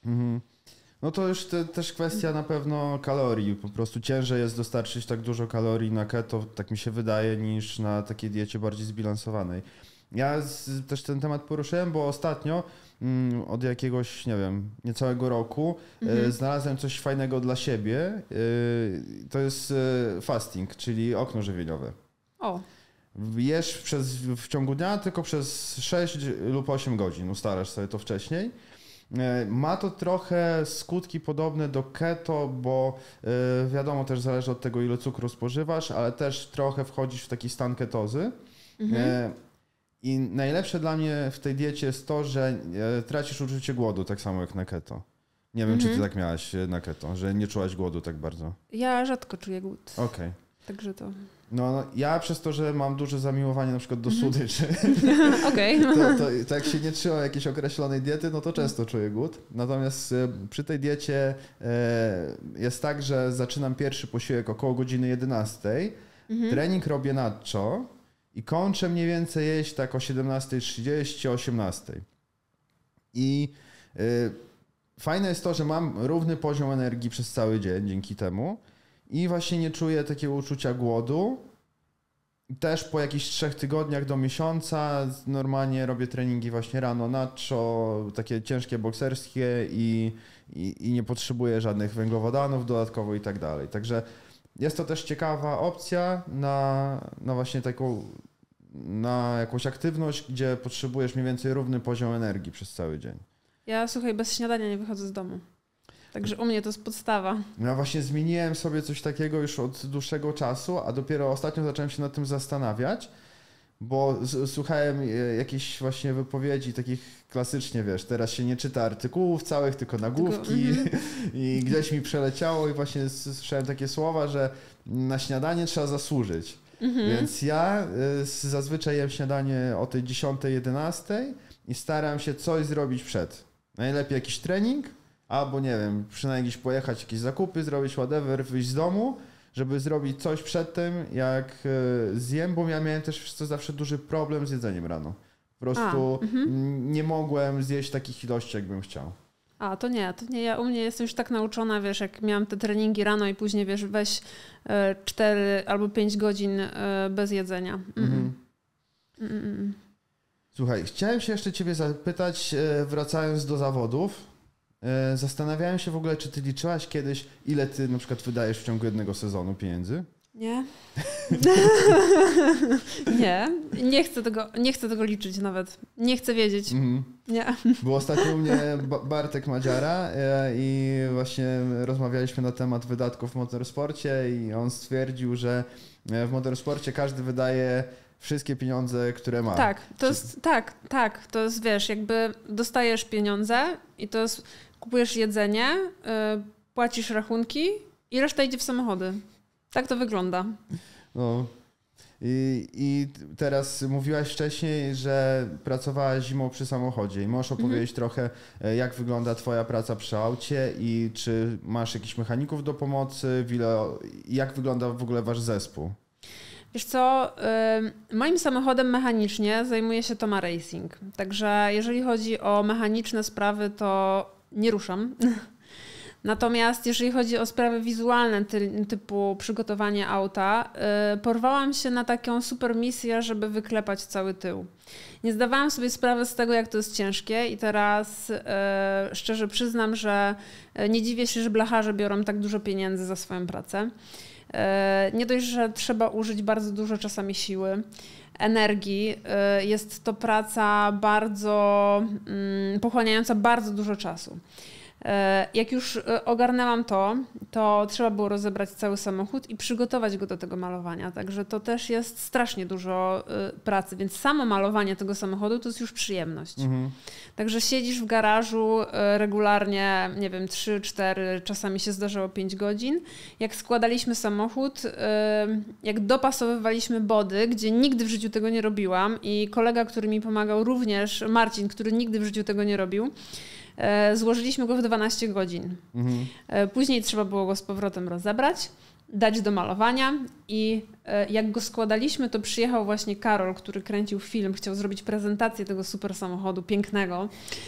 No to już też kwestia na pewno kalorii. Po prostu ciężej jest dostarczyć tak dużo kalorii na keto, tak mi się wydaje, niż na takiej diecie bardziej zbilansowanej. Ja też ten temat poruszyłem, bo ostatnio od jakiegoś, nie wiem, niecałego roku znalazłem coś fajnego dla siebie. To jest fasting, czyli okno żywieniowe. O. Jesz w ciągu dnia tylko przez 6 lub 8 godzin, ustalasz sobie to wcześniej. Ma to trochę skutki podobne do keto, bo wiadomo, też zależy od tego, ile cukru spożywasz, ale też trochę wchodzisz w taki stan ketozy. I najlepsze dla mnie w tej diecie jest to, że tracisz uczucie głodu, tak samo jak na keto. Nie wiem, czy ty tak miałaś na keto, że nie czułaś głodu tak bardzo. Ja rzadko czuję głód. Okej. Także to... No, ja przez to, że mam duże zamiłowanie na przykład do słodyczy, to jak się nie trzyma jakiejś określonej diety, no to często czuję głód. Natomiast przy tej diecie jest tak, że zaczynam pierwszy posiłek około godziny 11, trening robię nadczo i kończę mniej więcej jeść tak o 17:30, 18. I fajne jest to, że mam równy poziom energii przez cały dzień dzięki temu. I właśnie nie czuję takiego uczucia głodu. Też po jakichś 3 tygodniach do miesiąca normalnie robię treningi właśnie rano nadczo, takie ciężkie bokserskie i nie potrzebuję żadnych węglowodanów dodatkowo i tak dalej. Także jest to też ciekawa opcja na właśnie taką, na jakąś aktywność, gdzie potrzebujesz mniej więcej równy poziom energii przez cały dzień. Ja, słuchaj, bez śniadania nie wychodzę z domu. Także u mnie to jest podstawa. Ja właśnie zmieniłem sobie coś takiego już od dłuższego czasu, a dopiero ostatnio zacząłem się nad tym zastanawiać, bo słuchałem jakichś właśnie wypowiedzi takich klasycznie, wiesz, teraz się nie czyta artykułów całych, tylko nagłówki i gdzieś mi przeleciało i właśnie słyszałem takie słowa, że na śniadanie trzeba zasłużyć. Więc ja zazwyczaj jem śniadanie o tej 10-11 i staram się coś zrobić przed. Najlepiej jakiś trening, albo nie wiem, przynajmniej gdzieś pojechać, jakieś zakupy, zrobić whatever, wyjść z domu, żeby zrobić coś przed tym, jak zjem, bo ja miałem też zawsze duży problem z jedzeniem rano. Po prostu nie mogłem zjeść takich ilości, jakbym chciał. A, to nie. Ja u mnie jestem już tak nauczona, wiesz, jak miałam te treningi rano i później, wiesz, weź 4 albo 5 godzin bez jedzenia. Słuchaj, chciałem się jeszcze ciebie zapytać, wracając do zawodów. Zastanawiałem się w ogóle, czy ty liczyłaś kiedyś, ile ty na przykład wydajesz w ciągu jednego sezonu pieniędzy? Nie. Nie chcę tego liczyć nawet. Nie chcę wiedzieć. Nie. Był ostatnio u mnie Bartek Madziara i właśnie rozmawialiśmy na temat wydatków w motorsporcie i on stwierdził, że w motorsporcie każdy wydaje wszystkie pieniądze, które ma. Tak, to jest, wiesz, jakby dostajesz pieniądze i to jest, kupujesz jedzenie, płacisz rachunki i reszta idzie w samochody. Tak to wygląda. No, I teraz mówiłaś wcześniej, że pracowałaś zimą przy samochodzie i możesz opowiedzieć trochę, jak wygląda twoja praca przy aucie i czy masz jakichś mechaników do pomocy, jak wygląda w ogóle wasz zespół? Wiesz co, moim samochodem mechanicznie zajmuje się Toma Racing, także jeżeli chodzi o mechaniczne sprawy, to nie ruszam. Natomiast jeżeli chodzi o sprawy wizualne typu przygotowanie auta, porwałam się na taką super misję, żeby wyklepać cały tył. Nie zdawałam sobie sprawy z tego, jak to jest ciężkie i teraz szczerze przyznam, że nie dziwię się, że blacharze biorą tak dużo pieniędzy za swoją pracę. Nie dość, że trzeba użyć bardzo dużo czasami siły, energii. Jest to praca bardzo pochłaniająca bardzo dużo czasu. Jak już ogarnęłam to trzeba było rozebrać cały samochód i przygotować go do tego malowania. Także to też jest strasznie dużo pracy, więc samo malowanie tego samochodu to jest już przyjemność. Także siedzisz w garażu regularnie, nie wiem, 3-4, czasami się zdarzało 5 godzin. Jak składaliśmy samochód, jak dopasowywaliśmy body, gdzie nigdy w życiu tego nie robiłam i kolega, który mi pomagał również, Marcin, który nigdy w życiu tego nie robił, złożyliśmy go w 12 godzin. Później trzeba było go z powrotem rozebrać, dać do malowania i jak go składaliśmy, to przyjechał właśnie Karol, który kręcił film, chciał zrobić prezentację tego super samochodu, pięknego.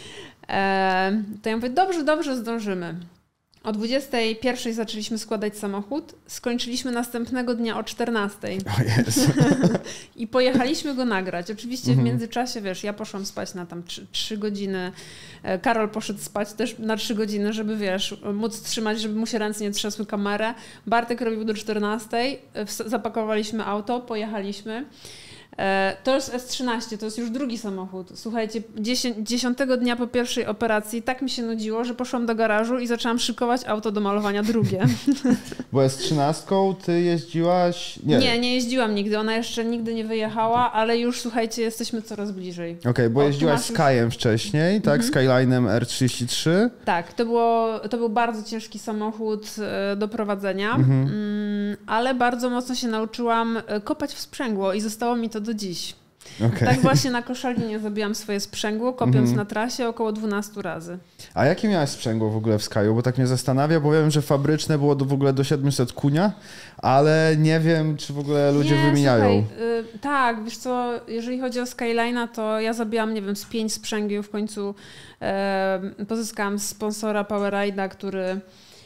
To ja mówię, dobrze, zdążymy. O 21:00 zaczęliśmy składać samochód, skończyliśmy następnego dnia o 14:00. O Jezu. I pojechaliśmy go nagrać. Oczywiście w międzyczasie, wiesz, ja poszłam spać na tam 3 godziny, Karol poszedł spać też na 3 godziny, żeby, wiesz, móc trzymać, żeby mu się ręce nie trzasły kamerę. Bartek robił do 14:00, zapakowaliśmy auto, pojechaliśmy. To jest S13, to jest już drugi samochód. Słuchajcie, 10 dnia po pierwszej operacji tak mi się nudziło, że poszłam do garażu i zaczęłam szykować auto do malowania drugie. Bo S13 ty jeździłaś? Nie jeździłam nigdy. Ona jeszcze nigdy nie wyjechała, ale już, słuchajcie, jesteśmy coraz bliżej. Okej, bo jeździłaś Skyem wcześniej, tak? Skylinem R33? Tak, to był bardzo ciężki samochód do prowadzenia, ale bardzo mocno się nauczyłam kopać w sprzęgło i zostało mi to do dziś. Okay. Tak właśnie na Koszalinie zrobiłam swoje sprzęgło, kopiąc na trasie około 12 razy. A jakie miałeś sprzęgło w ogóle w Skyu? Bo tak mnie zastanawia, bo wiem, że fabryczne było w ogóle do 700 kunia, ale nie wiem, czy w ogóle ludzie wymieniają. Słuchaj, tak, wiesz co, jeżeli chodzi o Skyline'a, to ja zabiłam, nie wiem, z 5 sprzęgieł. W końcu pozyskałam sponsora Poweride'a, który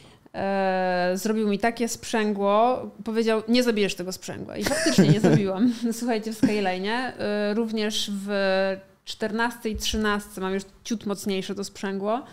zrobił mi takie sprzęgło, powiedział, nie zabijesz tego sprzęgła. I faktycznie nie zabiłam. Słuchajcie, w Skyline'ie, również w 14 i 13 mam już ciut mocniejsze to sprzęgło.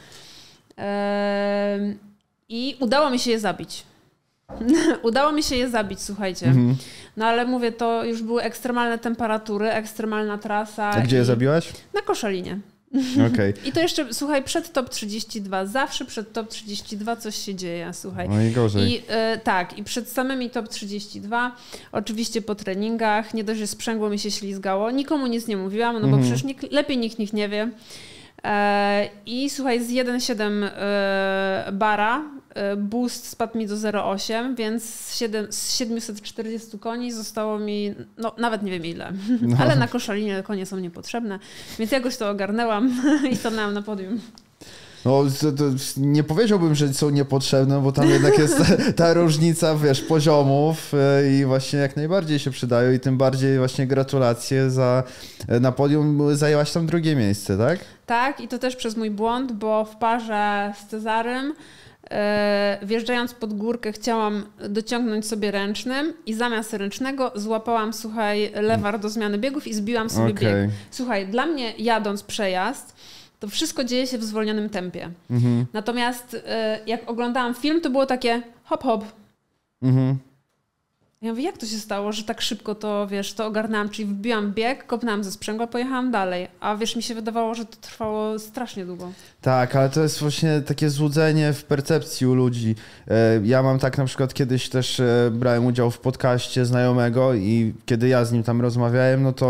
I udało mi się je zabić. Udało mi się je zabić, słuchajcie. No ale mówię, to już były ekstremalne temperatury, ekstremalna trasa. A gdzie je zabiłaś? Na Koszalinie. Okay. I to jeszcze, słuchaj, przed top 32, zawsze przed top 32 coś się dzieje, słuchaj. No i gorzej. I tak, i przed samymi top 32, oczywiście po treningach, nie dość, że sprzęgło mi się ślizgało, nikomu nic nie mówiłam, no bo przecież lepiej nikt nie wie. I słuchaj, z 1,7 bara boost spadł mi do 0,8, więc z 740 koni zostało mi, no nawet nie wiem ile, ale na Koszalinie konie są niepotrzebne, więc jakoś to ogarnęłam i stanęłam na podium. No, to nie powiedziałbym, że są niepotrzebne, bo tam jednak jest ta różnica, wiesz, poziomów i właśnie jak najbardziej się przydają i tym bardziej właśnie gratulacje na podium zajęłaś tam drugie miejsce, tak? Tak, i to też przez mój błąd, bo w parze z Cezarym wjeżdżając pod górkę chciałam dociągnąć sobie ręcznym i zamiast ręcznego złapałam, słuchaj, lewar do zmiany biegów i zbiłam sobie bieg. Słuchaj, dla mnie jadąc przejazd, to wszystko dzieje się w zwolnionym tempie. Natomiast jak oglądałam film, to było takie hop, hop. Ja mówię, jak to się stało, że tak szybko to, wiesz, to ogarnęłam, czyli wbiłam bieg, kopnęłam ze sprzęgła, pojechałam dalej. A wiesz, mi się wydawało, że to trwało strasznie długo. Tak, ale to jest właśnie takie złudzenie w percepcji u ludzi. Ja mam tak na przykład kiedyś też brałem udział w podcaście znajomego i kiedy ja z nim tam rozmawiałem, no to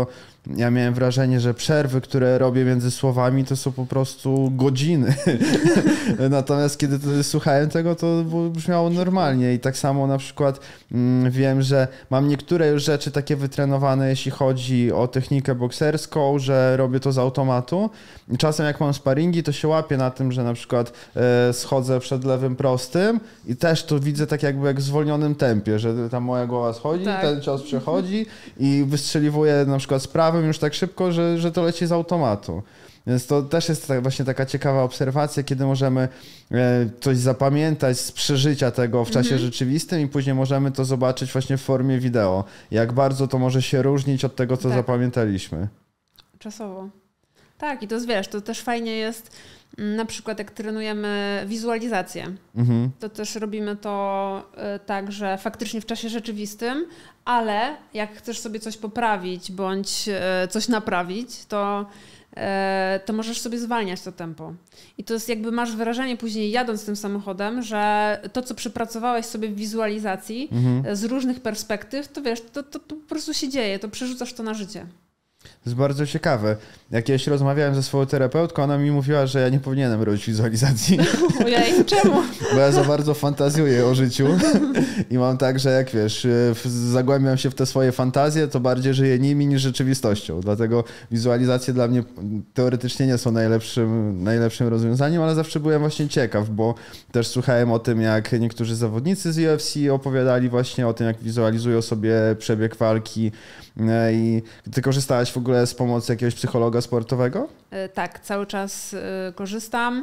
ja miałem wrażenie, że przerwy, które robię między słowami, to są po prostu godziny. Natomiast kiedy słuchałem tego, to brzmiało normalnie i tak samo na przykład wiem, że mam niektóre już rzeczy takie wytrenowane, jeśli chodzi o technikę bokserską, że robię to z automatu. I czasem jak mam sparingi, to się łapię na tym, że na przykład schodzę przed lewym prostym i też to widzę tak jakby jak w zwolnionym tempie, że ta moja głowa schodzi, Tak. ten cios przechodzi i wystrzeliwuję na przykład z prawym już tak szybko, że to leci z automatu. Więc to też jest właśnie taka ciekawa obserwacja, kiedy możemy coś zapamiętać z przeżycia tego w czasie rzeczywistym i później możemy to zobaczyć właśnie w formie wideo. Jak bardzo to może się różnić od tego, co zapamiętaliśmy. Czasowo. Tak, i to wiesz, to też fajnie jest na przykład jak trenujemy wizualizację. To też robimy to tak, że faktycznie w czasie rzeczywistym, ale jak chcesz sobie coś poprawić bądź coś naprawić, to możesz sobie zwalniać to tempo. I to jest jakby masz wrażenie później jadąc tym samochodem, że to, co przepracowałeś sobie w wizualizacji z różnych perspektyw, to wiesz, to po prostu się dzieje, to przerzucasz to na życie. To jest bardzo ciekawe. Jak kiedyś rozmawiałem ze swoją terapeutką, ona mi mówiła, że ja nie powinienem robić wizualizacji. Ojej, czemu? Bo ja za bardzo fantazjuję o życiu i mam tak, że jak wiesz, zagłębiam się w te swoje fantazje, to bardziej żyję nimi niż rzeczywistością. Dlatego wizualizacje dla mnie teoretycznie nie są najlepszym rozwiązaniem, ale zawsze byłem właśnie ciekaw, bo też słuchałem o tym, jak niektórzy zawodnicy z UFC opowiadali właśnie o tym, jak wizualizują sobie przebieg walki. I ty korzystałaś w ogóle z pomocy jakiegoś psychologa sportowego? Tak, cały czas korzystam.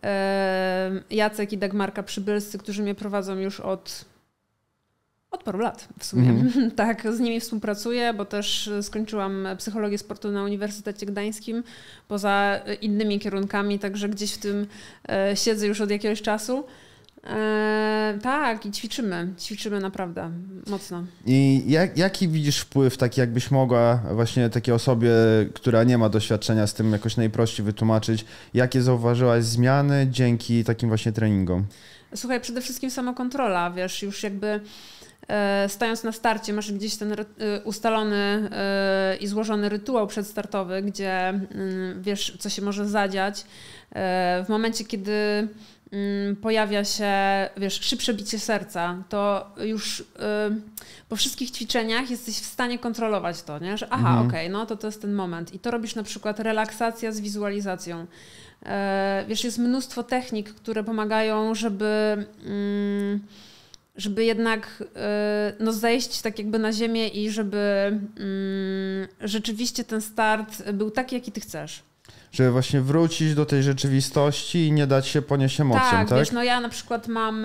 Jacek i Dagmarka Przybylscy, którzy mnie prowadzą już od paru lat w sumie. Tak, z nimi współpracuję, bo też skończyłam psychologię sportu na Uniwersytecie Gdańskim poza innymi kierunkami, także gdzieś w tym siedzę już od jakiegoś czasu. Tak, i ćwiczymy naprawdę mocno. I jaki widzisz wpływ, taki jakbyś mogła właśnie takiej osobie, która nie ma doświadczenia z tym jakoś najprościej wytłumaczyć, jakie zauważyłaś zmiany dzięki takim właśnie treningom? Słuchaj, przede wszystkim samokontrola, wiesz, już jakby stając na starcie masz gdzieś ten ustalony i złożony rytuał przedstartowy, gdzie wiesz, co się może zadziać. W momencie, kiedy pojawia się, wiesz, szybsze bicie serca, to już po wszystkich ćwiczeniach jesteś w stanie kontrolować to, nie? Że okej, no to jest ten moment. I to robisz na przykład relaksacja z wizualizacją. Wiesz, jest mnóstwo technik, które pomagają, żeby jednak zejść tak jakby na ziemię i żeby rzeczywiście ten start był taki, jaki ty chcesz. Żeby właśnie wrócić do tej rzeczywistości i nie dać się ponieść emocjom, tak? Tak, wiesz, no ja na przykład mam...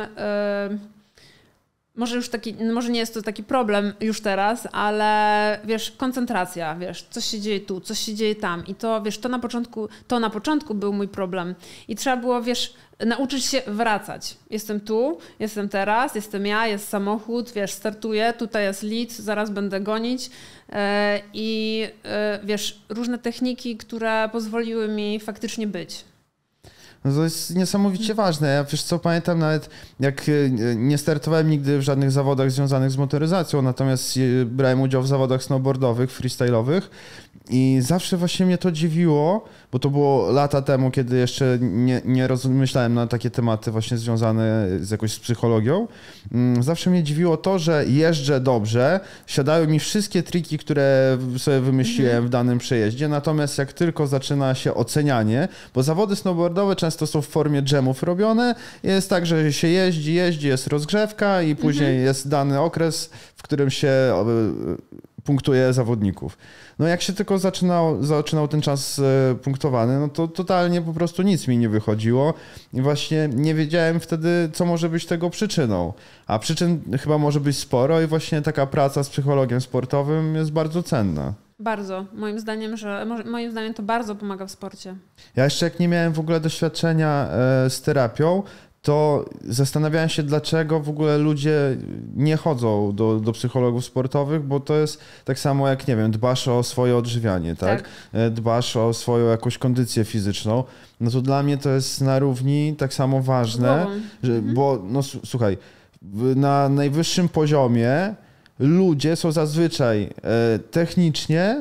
Może nie jest to taki problem już teraz, ale wiesz, koncentracja, wiesz, coś się dzieje tu, coś się dzieje tam i to, wiesz, to na początku był mój problem i trzeba było, wiesz, nauczyć się wracać. Jestem tu, jestem teraz, jestem ja, jest samochód, wiesz, startuję, tutaj jest lead, zaraz będę gonić i wiesz, różne techniki, które pozwoliły mi faktycznie być. No to jest niesamowicie ważne. Ja wiesz co, pamiętam nawet jak nie startowałem nigdy w żadnych zawodach związanych z motoryzacją, natomiast brałem udział w zawodach snowboardowych, freestyle'owych i zawsze właśnie mnie to dziwiło, bo to było lata temu, kiedy jeszcze nie rozmyślałem na takie tematy właśnie związane z psychologią. Zawsze mnie dziwiło to, że jeżdżę dobrze, siadają mi wszystkie triki, które sobie wymyśliłem w danym przejeździe, natomiast jak tylko zaczyna się ocenianie, bo zawody snowboardowe często są w formie dżemów robione, jest tak, że się jeździ, jest rozgrzewka i później jest dany okres, w którym się punktuje zawodników. No jak się tylko zaczynał ten czas punktowany, no to totalnie po prostu nic mi nie wychodziło i właśnie nie wiedziałem wtedy, co może być tego przyczyną. A przyczyn chyba może być sporo i właśnie taka praca z psychologiem sportowym jest bardzo cenna. Bardzo. Moim zdaniem to bardzo pomaga w sporcie. Ja jeszcze jak nie miałem w ogóle doświadczenia z terapią, to zastanawiałem się, dlaczego w ogóle ludzie nie chodzą do psychologów sportowych, bo to jest tak samo jak, nie wiem, dbasz o swoje odżywianie, tak? Dbasz o swoją jakąś kondycję fizyczną, no to dla mnie to jest na równi tak samo ważne, bo no słuchaj, na najwyższym poziomie ludzie są zazwyczaj technicznie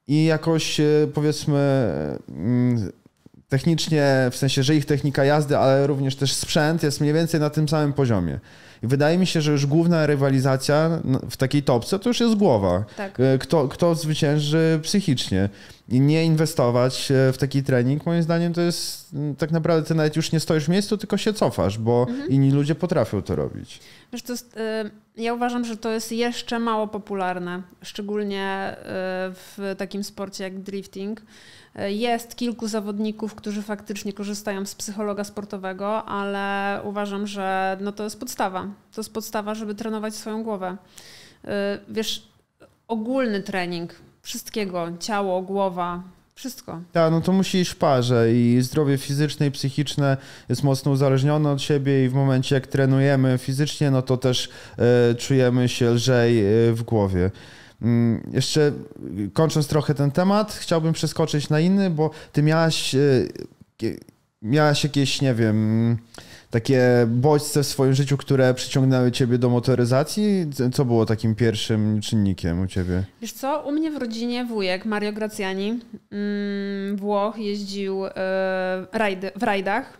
i jakoś powiedzmy technicznie, w sensie, że ich technika jazdy, ale również też sprzęt jest mniej więcej na tym samym poziomie. I wydaje mi się, że już główna rywalizacja w takiej topce to już jest głowa. Tak. Kto zwycięży psychicznie. I nie inwestować w taki trening, moim zdaniem to jest tak naprawdę ty nawet już nie stoisz w miejscu, tylko się cofasz, bo inni ludzie potrafią to robić. Wiesz, to jest, ja uważam, że to jest jeszcze mało popularne, szczególnie w takim sporcie jak drifting. Jest kilku zawodników, którzy faktycznie korzystają z psychologa sportowego, ale uważam, że no to jest podstawa. To jest podstawa, żeby trenować swoją głowę. Wiesz, ogólny trening wszystkiego, ciało, głowa, wszystko. Tak, no to musi iść w parze i zdrowie fizyczne i psychiczne jest mocno uzależnione od siebie i w momencie jak trenujemy fizycznie, no to też czujemy się lżej w głowie. Jeszcze kończąc trochę ten temat, chciałbym przeskoczyć na inny, bo ty miałaś jakieś, nie wiem, takie bodźce w swoim życiu, które przyciągnęły ciebie do motoryzacji? Co było takim pierwszym czynnikiem u ciebie? Wiesz co, u mnie w rodzinie wujek Mario Graziani, Włoch, jeździł w rajdach.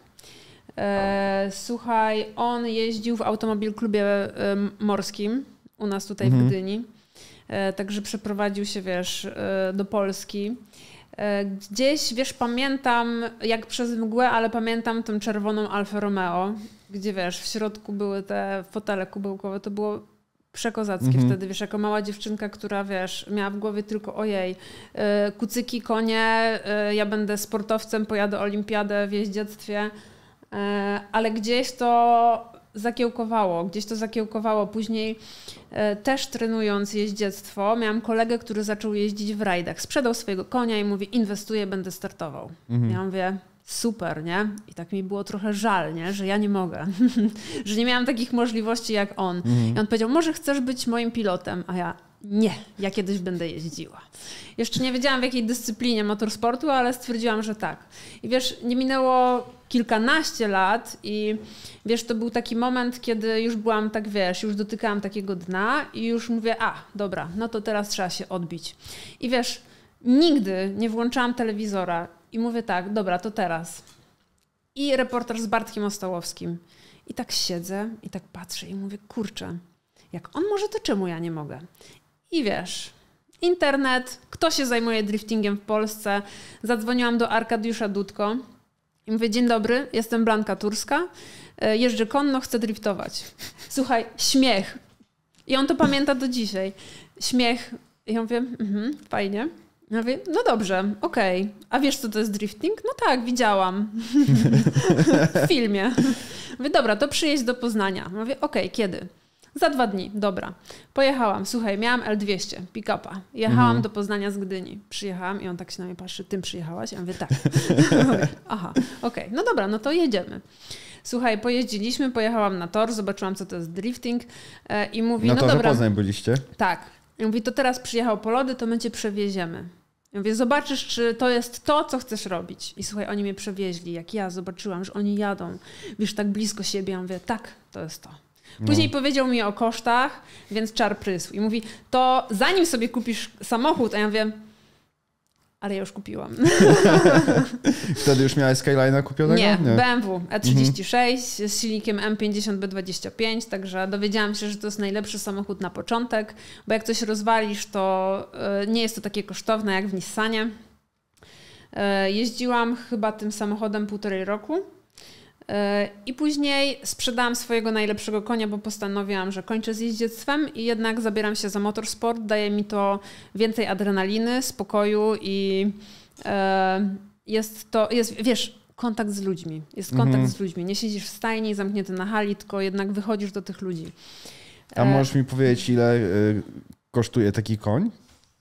Słuchaj, on jeździł w automobil klubie morskim u nas tutaj w Gdyni. Także przeprowadził się, wiesz, do Polski. Gdzieś, wiesz, pamiętam jak przez mgłę, ale pamiętam tę czerwoną Alfę Romeo, gdzie, wiesz, w środku były te fotele kubełkowe. To było przekozackie wtedy, wiesz, jako mała dziewczynka, która, wiesz, miała w głowie tylko ojej, kucyki, konie, ja będę sportowcem, pojadę olimpiadę w jeździectwie, ale gdzieś to zakiełkowało. Później też trenując jeździectwo, miałam kolegę, który zaczął jeździć w rajdach. Sprzedał swojego konia i mówi, inwestuję, będę startował. Ja mówię, super, nie? I tak mi było trochę żal, nie? Że ja nie mogę. Że nie miałam takich możliwości jak on. I on powiedział, może chcesz być moim pilotem? A ja, nie, ja kiedyś będę jeździła. Jeszcze nie wiedziałam w jakiej dyscyplinie motorsportu, ale stwierdziłam, że tak. I wiesz, nie minęło kilkanaście lat i wiesz, to był taki moment, kiedy już byłam tak, wiesz, już dotykałam takiego dna i już mówię, dobra, no to teraz trzeba się odbić. I wiesz, nigdy nie włączałam telewizora i mówię tak, dobra, to teraz. I reportaż z Bartkiem Ostałowskim. I tak siedzę i tak patrzę i mówię, kurczę, jak on może, to czemu ja nie mogę? I wiesz, internet, kto się zajmuje driftingiem w Polsce? Zadzwoniłam do Arkadiusza Dudko i mówię, dzień dobry, jestem Blanka Turska, jeżdżę konno, chcę driftować. Słuchaj, śmiech. I on to pamięta do dzisiaj. Śmiech. I ja mówię, fajnie. Ja mówię, no dobrze, okej. A wiesz, co to jest drifting? No tak, widziałam. W filmie. Mówię, dobra, to przyjedź do Poznania. Mówię, okej, kiedy? Za 2 dni, dobra. Pojechałam, słuchaj, miałam L200, pick-upa. Jechałam do Poznania z Gdyni. Przyjechałam i on tak się na mnie patrzy, tym przyjechałaś? Ja mówię, tak. Aha, okej, no dobra, no to jedziemy. Słuchaj, pojeździliśmy, pojechałam na tor, zobaczyłam, co to jest drifting i mówi, no dobra. Poznań byliście? Tak. I mówi, to teraz przyjechał po lody, to my cię przewieziemy. Ja mówię, zobaczysz, czy to jest to, co chcesz robić. I słuchaj, oni mnie przewieźli, jak ja zobaczyłam, że oni jadą, wiesz, tak blisko siebie. Ja mówię, tak, to jest to. Później powiedział mi o kosztach, więc czar prysł. I mówi, to zanim sobie kupisz samochód, a ja mówię, ale ja już kupiłam. Wtedy już miałeś Skyline'a kupionego? Nie, BMW E36 z silnikiem M50 B25, także dowiedziałam się, że to jest najlepszy samochód na początek, bo jak coś rozwalisz, to nie jest to takie kosztowne jak w Nissanie. Jeździłam chyba tym samochodem 1,5 roku. I później sprzedałam swojego najlepszego konia, bo postanowiłam, że kończę z jeździectwem i jednak zabieram się za motorsport. Daje mi to więcej adrenaliny, spokoju i jest, wiesz, kontakt z ludźmi. Jest kontakt z ludźmi. Nie siedzisz w stajni zamknięty na hali, tylko jednak wychodzisz do tych ludzi. A możesz mi powiedzieć, ile kosztuje taki koń?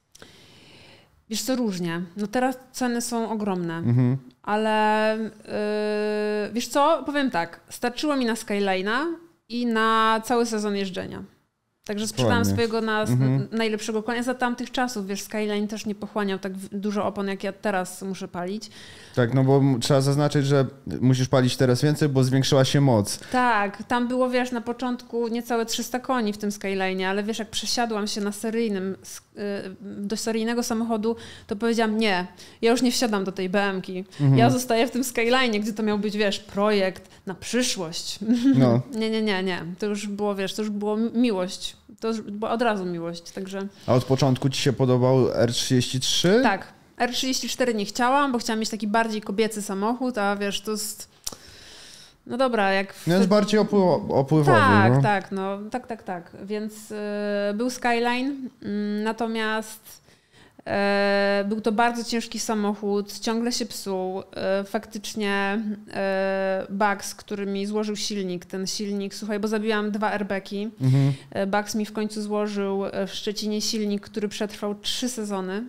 Wiesz co, różnie. No teraz ceny są ogromne, ale wiesz co, powiem tak, starczyło mi na Skyline'a i na cały sezon jeżdżenia. Także sprzedałam Ładnie. swojego najlepszego konia za tamtych czasów. Wiesz, Skyline też nie pochłaniał tak dużo opon, jak ja teraz muszę palić. Tak, no bo trzeba zaznaczyć, że musisz palić teraz więcej, bo zwiększyła się moc. Tak, tam było, wiesz, na początku niecałe 300 koni w tym Skyline'ie, ale wiesz, jak przesiadłam się na do seryjnego samochodu, to powiedziałam, nie, ja już nie wsiadam do tej BM-ki. Ja zostaję w tym Skyline'ie, gdzie to miał być, wiesz, projekt na przyszłość. No. Nie. To już było, wiesz, to już było miłość. To już była od razu miłość, także... A od początku ci się podobał R33? Tak. R34 nie chciałam, bo chciałam mieć taki bardziej kobiecy samochód, a wiesz, to jest... No dobra, jak... No jest bardziej opływowy. Tak, tak. Więc był Skyline, natomiast był to bardzo ciężki samochód, ciągle się psuł. Faktycznie Bugs, który mi złożył silnik, ten silnik, słuchaj, bo zabiłam 2 airbagi. Bugs mi w końcu złożył w Szczecinie silnik, który przetrwał 3 sezony.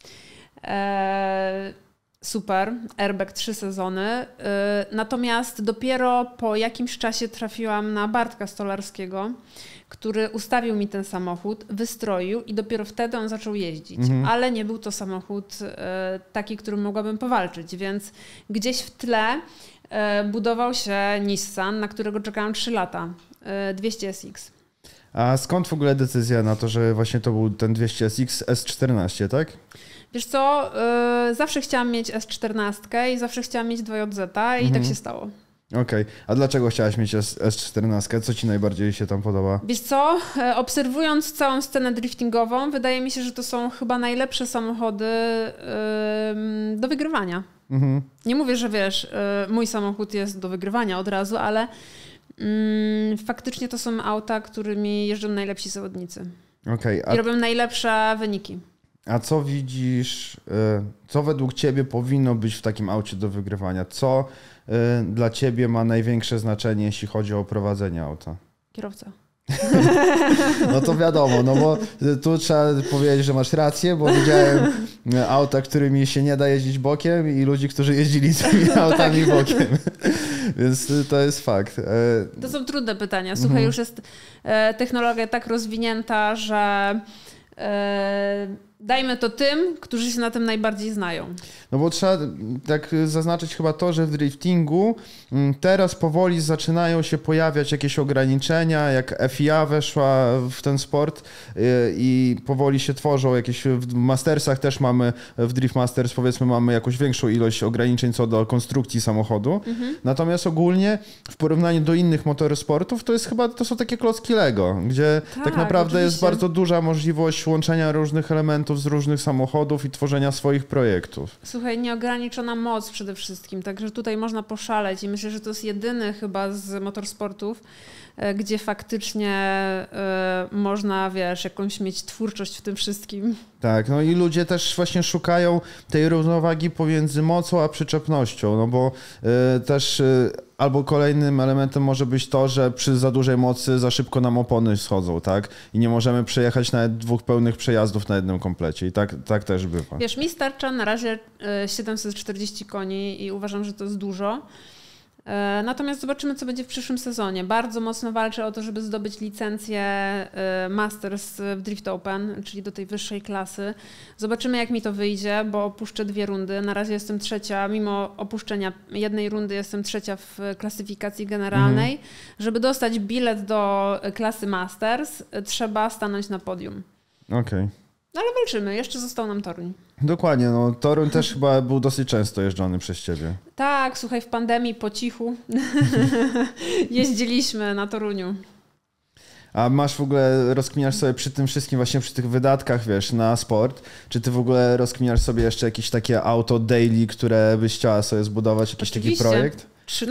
Super, airbag 3 sezony. Natomiast dopiero po jakimś czasie trafiłam na Bartka Stolarskiego, który ustawił mi ten samochód, wystroił i dopiero wtedy on zaczął jeździć. Ale nie był to samochód taki, którym mogłabym powalczyć, więc gdzieś w tle budował się Nissan, na którego czekałam 3 lata. 200SX. A skąd w ogóle decyzja na to, że właśnie to był ten 200SX S14, tak? Wiesz co, zawsze chciałam mieć S14 i zawsze chciałam mieć 2JZ i tak się stało. Okej. A dlaczego chciałaś mieć S14? Co ci najbardziej się tam podoba? Wiesz co, obserwując całą scenę driftingową, wydaje mi się, że to są chyba najlepsze samochody do wygrywania. Nie mówię, że wiesz, mój samochód jest do wygrywania od razu, ale faktycznie to są auta, którymi jeżdżą najlepsi zawodnicy. Okej. I robią najlepsze wyniki. A co widzisz, co według ciebie powinno być w takim aucie do wygrywania? Co dla ciebie ma największe znaczenie, jeśli chodzi o prowadzenie auta? Kierowca. No to wiadomo, no bo tu trzeba powiedzieć, że masz rację, bo widziałem auta, którymi się nie da jeździć bokiem i ludzi, którzy jeździli tymi autami bokiem. Więc to jest fakt. To są trudne pytania. Słuchaj, już jest technologia tak rozwinięta, że dajmy to tym, którzy się na tym najbardziej znają. No bo trzeba tak zaznaczyć chyba to, że w driftingu teraz powoli zaczynają się pojawiać jakieś ograniczenia, jak FIA weszła w ten sport i powoli się tworzą jakieś, w Mastersach też mamy, w Drift Masters powiedzmy mamy jakąś większą ilość ograniczeń co do konstrukcji samochodu. Natomiast ogólnie w porównaniu do innych motorsportów to jest chyba, to są takie klocki Lego, gdzie tak naprawdę oczywiście jest bardzo duża możliwość łączenia różnych elementów z różnych samochodów i tworzenia swoich projektów. Słuchaj, nieograniczona moc przede wszystkim, także tutaj można poszaleć i myślę, że to jest jedyny chyba z motorsportów, gdzie faktycznie można, wiesz, jakąś mieć twórczość w tym wszystkim. Tak, no i ludzie też właśnie szukają tej równowagi pomiędzy mocą a przyczepnością, no bo też albo kolejnym elementem może być to, że przy za dużej mocy za szybko nam opony schodzą, tak? I nie możemy przejechać nawet 2 pełnych przejazdów na jednym komplecie i tak też bywa. Wiesz, mi starcza na razie 740 koni i uważam, że to jest dużo. Natomiast zobaczymy, co będzie w przyszłym sezonie. Bardzo mocno walczę o to, żeby zdobyć licencję Masters w Drift Open, czyli do tej wyższej klasy. Zobaczymy, jak mi to wyjdzie, bo opuszczę 2 rundy. Na razie jestem trzecia, mimo opuszczenia jednej rundy jestem trzecia w klasyfikacji generalnej. Żeby dostać bilet do klasy Masters, trzeba stanąć na podium. Okej. No ale walczymy, jeszcze został nam Toruń. Dokładnie, no Toruń też chyba był dosyć często jeżdżony przez ciebie. Tak, słuchaj, w pandemii po cichu jeździliśmy na Toruniu. A masz w ogóle, rozkminiasz sobie przy tym wszystkim, właśnie przy tych wydatkach, wiesz, na sport, czy ty w ogóle rozkminiasz sobie jeszcze jakieś takie auto daily, które byś chciała sobie zbudować, jakiś Oczywiście. taki projekt?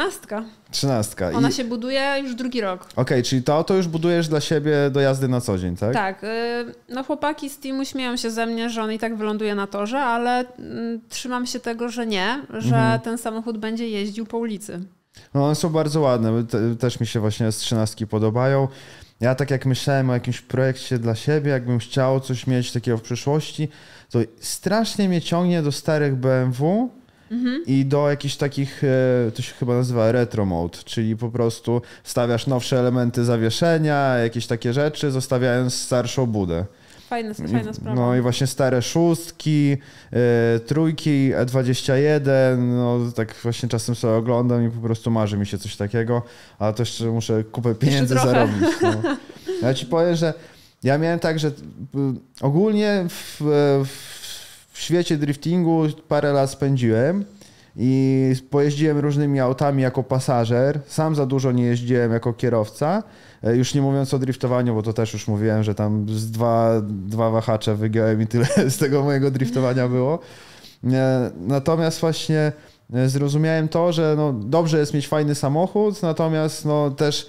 13. Ona się buduje już 2. rok. Okej, czyli to auto już budujesz dla siebie do jazdy na co dzień, tak? Tak. No chłopaki z teamu śmieją się ze mnie, że on i tak wyląduje na torze, ale trzymam się tego, że nie, że ten samochód będzie jeździł po ulicy. No one są bardzo ładne, też mi się właśnie z 13 podobają. Ja tak jak myślałem o jakimś projekcie dla siebie, jakbym chciał coś mieć takiego w przyszłości, to strasznie mnie ciągnie do starych BMW i do jakichś takich, to się chyba nazywa retro mode, czyli po prostu wstawiasz nowsze elementy zawieszenia, jakieś takie rzeczy, zostawiając starszą budę. Fajna sprawa. No i właśnie stare szóstki, trójki, E21, no tak właśnie czasem sobie oglądam i po prostu marzy mi się coś takiego, ale to jeszcze muszę kupę pieniędzy zarobić. No. Ja ci powiem, że ja miałem tak, że ogólnie w świecie driftingu parę lat spędziłem i pojeździłem różnymi autami jako pasażer. Sam za dużo nie jeździłem jako kierowca. Już nie mówiąc o driftowaniu, bo to też już mówiłem, że tam z dwa wahacze wygiąłem i tyle z tego mojego driftowania było. Natomiast właśnie zrozumiałem to, że no dobrze jest mieć fajny samochód, natomiast no też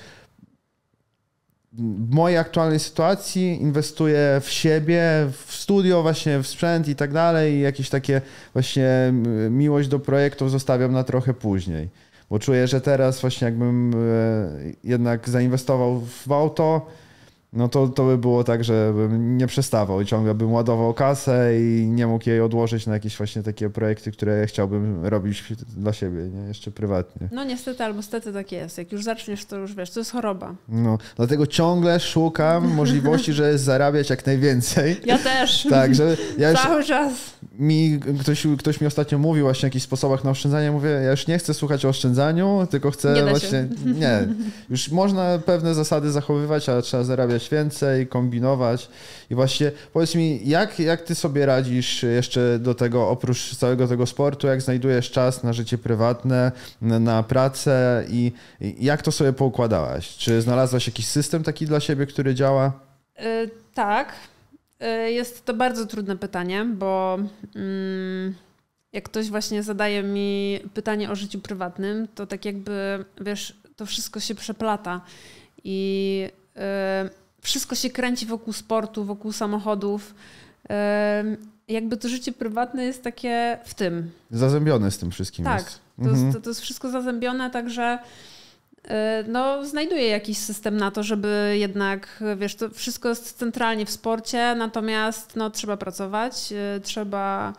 w mojej aktualnej sytuacji inwestuję w siebie, w studio, właśnie w sprzęt i tak dalej i jakieś takie właśnie miłość do projektów zostawiam na trochę później. Bo czuję, że teraz właśnie jakbym jednak zainwestował w auto, no to by było tak, że bym nie przestawał i ciągle bym ładował kasę i nie mógł jej odłożyć na jakieś właśnie takie projekty, które chciałbym robić dla siebie, nie? Jeszcze prywatnie. No niestety albo stety tak jest. Jak już zaczniesz, to już wiesz, to jest choroba. No, dlatego ciągle szukam możliwości, żeby zarabiać jak najwięcej. Ja też. Tak, że ja już, cały czas. Ktoś mi ostatnio mówił właśnie o jakichś sposobach na oszczędzanie. Mówię, ja już nie chcę słuchać o oszczędzaniu, tylko chcę właśnie... Nie, już można pewne zasady zachowywać, ale trzeba zarabiać więcej, kombinować. I właśnie powiedz mi, jak ty sobie radzisz jeszcze do tego, oprócz całego tego sportu, jak znajdujesz czas na życie prywatne, na pracę i jak to sobie poukładałaś? Czy znalazłaś jakiś system taki dla siebie, który działa? Tak. Jest to bardzo trudne pytanie, bo jak ktoś właśnie zadaje mi pytanie o życiu prywatnym, to tak jakby, wiesz, to wszystko się przeplata i wszystko się kręci wokół sportu, wokół samochodów. Jakby to życie prywatne jest takie w tym. Zazębione z tym wszystkim. Tak, jest. To jest wszystko zazębione, także no, znajduję jakiś system na to, żeby jednak, wiesz, to wszystko jest centralnie w sporcie, natomiast no, trzeba pracować, trzeba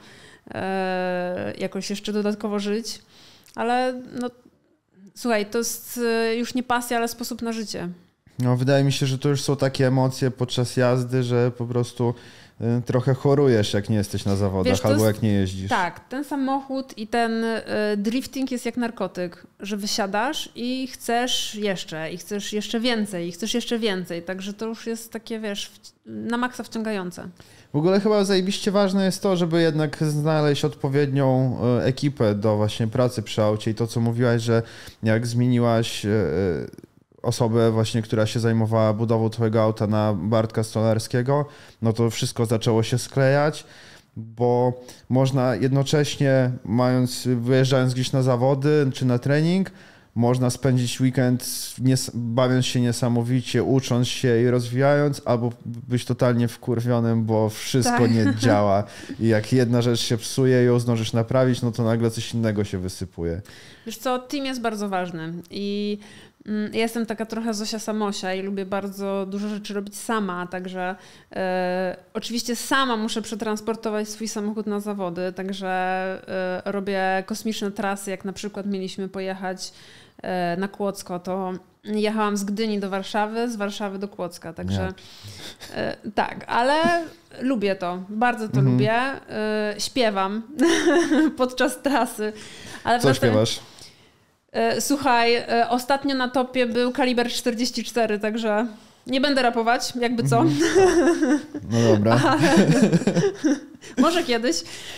jakoś jeszcze dodatkowo żyć, ale no, słuchaj, to jest już nie pasja, ale sposób na życie. No, wydaje mi się, że to już są takie emocje podczas jazdy, że po prostu trochę chorujesz, jak nie jesteś na zawodach, wiesz, albo jak nie jeździsz. Tak, ten samochód i ten drifting jest jak narkotyk, że wysiadasz i chcesz jeszcze więcej, i chcesz jeszcze więcej. Także to już jest takie, wiesz, na maksa wciągające. W ogóle chyba zajebiście ważne jest to, żeby jednak znaleźć odpowiednią ekipę do właśnie pracy przy aucie i to, co mówiłaś, że jak zmieniłaś osobę właśnie, która się zajmowała budową twojego auta na Bartka Stolarskiego, no to wszystko zaczęło się sklejać, bo można jednocześnie wyjeżdżając gdzieś na zawody czy na trening, można spędzić weekend bawiąc się niesamowicie, ucząc się i rozwijając, albo być totalnie wkurwionym, bo wszystko nie działa i jak jedna rzecz się psuje i ją zdążysz naprawić, no to nagle coś innego się wysypuje. Wiesz co, team jest bardzo ważny i ja jestem taka trochę Zosia Samosia i lubię bardzo dużo rzeczy robić sama, także oczywiście sama muszę przetransportować swój samochód na zawody, także robię kosmiczne trasy, jak na przykład mieliśmy pojechać na Kłodzko, to jechałam z Gdyni do Warszawy, z Warszawy do Kłodzka, także tak, ale lubię to, bardzo to lubię, śpiewam podczas trasy. Ale co śpiewasz? Słuchaj, ostatnio na topie był Kaliber 44, także nie będę rapować, jakby co. No dobra. Może kiedyś.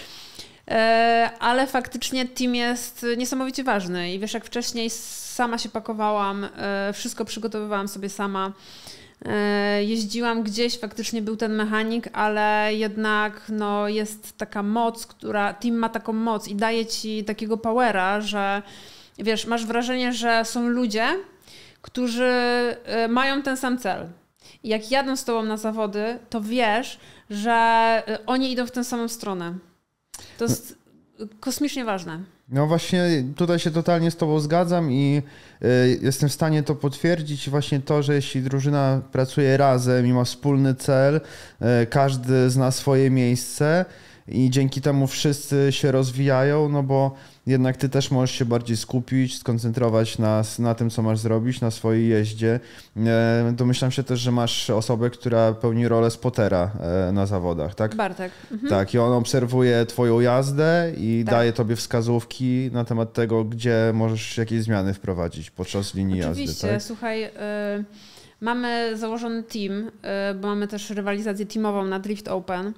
Ale faktycznie team jest niesamowicie ważny i wiesz, jak wcześniej sama się pakowałam, wszystko przygotowywałam sobie sama. Jeździłam gdzieś, faktycznie był ten mechanik, ale jednak no, jest taka moc, team ma taką moc i daje ci takiego powera, że wiesz, masz wrażenie, że są ludzie, którzy mają ten sam cel. I jak jadą z tobą na zawody, to wiesz, że oni idą w tę samą stronę. To jest kosmicznie ważne. No właśnie tutaj się totalnie z tobą zgadzam i jestem w stanie to potwierdzić. Właśnie to, że jeśli drużyna pracuje razem i ma wspólny cel, każdy zna swoje miejsce i dzięki temu wszyscy się rozwijają, no bo jednak ty też możesz się bardziej skupić, skoncentrować na tym, co masz zrobić, na swojej jeździe. Domyślam się też, że masz osobę, która pełni rolę spotera na zawodach, tak? Bartek. Tak, i on obserwuje twoją jazdę i Tak. daje tobie wskazówki na temat tego, gdzie możesz jakieś zmiany wprowadzić podczas linii Oczywiście, jazdy, tak? słuchaj, mamy założony team, bo mamy też rywalizację teamową na Drift Open.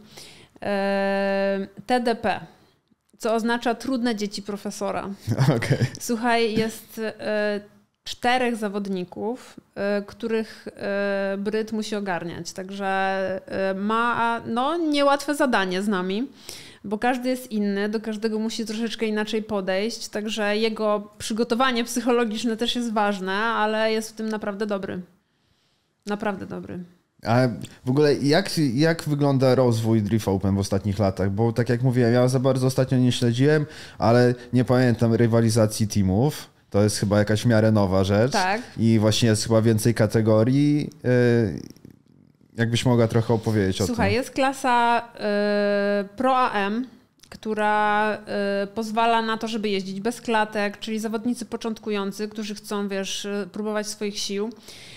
TDP, co oznacza trudne dzieci profesora. Okej. Słuchaj, jest 4 zawodników, których Bryt musi ogarniać, także ma niełatwe zadanie z nami, bo każdy jest inny, do każdego musi troszeczkę inaczej podejść, także jego przygotowanie psychologiczne też jest ważne, ale jest w tym naprawdę dobry. Naprawdę dobry. A w ogóle jak wygląda rozwój Drift Open w ostatnich latach? Bo tak jak mówiłem, ja za bardzo ostatnio nie śledziłem, ale nie pamiętam rywalizacji teamów. To jest chyba jakaś w miarę nowa rzecz. Tak. I właśnie jest chyba więcej kategorii. Jakbyś mogła trochę opowiedzieć o tym. Słuchaj, jest klasa Pro AM, która pozwala na to, żeby jeździć bez klatek, czyli zawodnicy początkujący, którzy chcą, próbować swoich sił.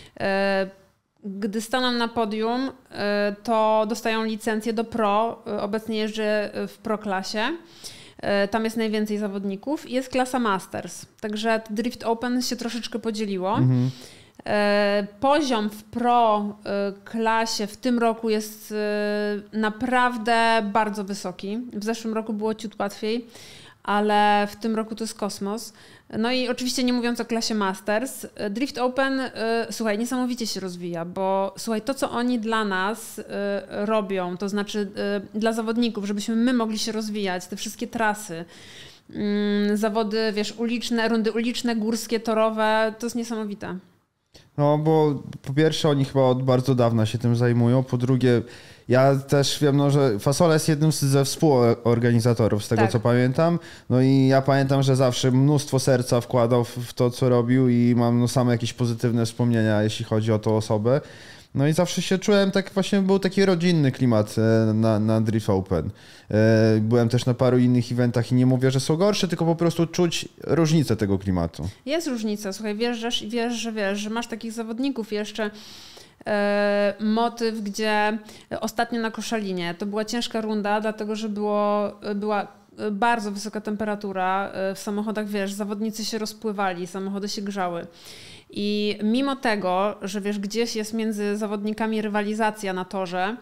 Gdy staną na podium, to dostają licencję do pro. Obecnie jeżdżę w pro klasie. Tam jest najwięcej zawodników. Jest klasa Masters. Także Drift Open się troszeczkę podzieliło. Poziom w pro klasie w tym roku jest naprawdę bardzo wysoki. W zeszłym roku było ciut łatwiej, ale w tym roku to jest kosmos. No i oczywiście nie mówiąc o klasie Masters, Drift Open, słuchaj, niesamowicie się rozwija, bo słuchaj, to co oni dla nas robią, to znaczy dla zawodników, żebyśmy my mogli się rozwijać, te wszystkie trasy, zawody, uliczne, rundy uliczne, górskie, torowe, to jest niesamowite. No bo po pierwsze oni chyba od bardzo dawna się tym zajmują, po drugie ja też wiem, że Fasola jest jednym ze współorganizatorów, z tego Tak. co pamiętam. No i ja pamiętam, że zawsze mnóstwo serca wkładał w to, co robił i mam same jakieś pozytywne wspomnienia, jeśli chodzi o tą osobę. No i zawsze się czułem, tak właśnie był taki rodzinny klimat na Drift Open. Byłem też na paru innych eventach i nie mówię, że są gorsze, tylko po prostu czuć różnicę tego klimatu. Jest różnica, słuchaj, wjeżdżasz i wiesz, że masz takich zawodników jeszcze. Motyw, gdzie ostatnio na Koszalinie to była ciężka runda, dlatego że była bardzo wysoka temperatura w samochodach, zawodnicy się rozpływali, samochody się grzały. I mimo tego, że gdzieś jest między zawodnikami rywalizacja na torze,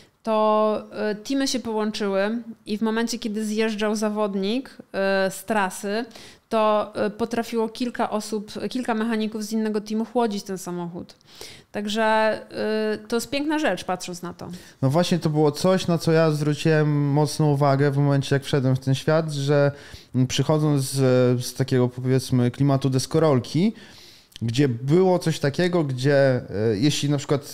to teamy się połączyły i w momencie, kiedy zjeżdżał zawodnik z trasy, to potrafiło kilka mechaników z innego teamu chłodzić ten samochód. Także to jest piękna rzecz, patrząc na to. No właśnie to było coś, na co ja zwróciłem mocną uwagę w momencie, jak wszedłem w ten świat, że przychodząc z takiego, powiedzmy, klimatu deskorolki, gdzie było coś takiego, gdzie jeśli na przykład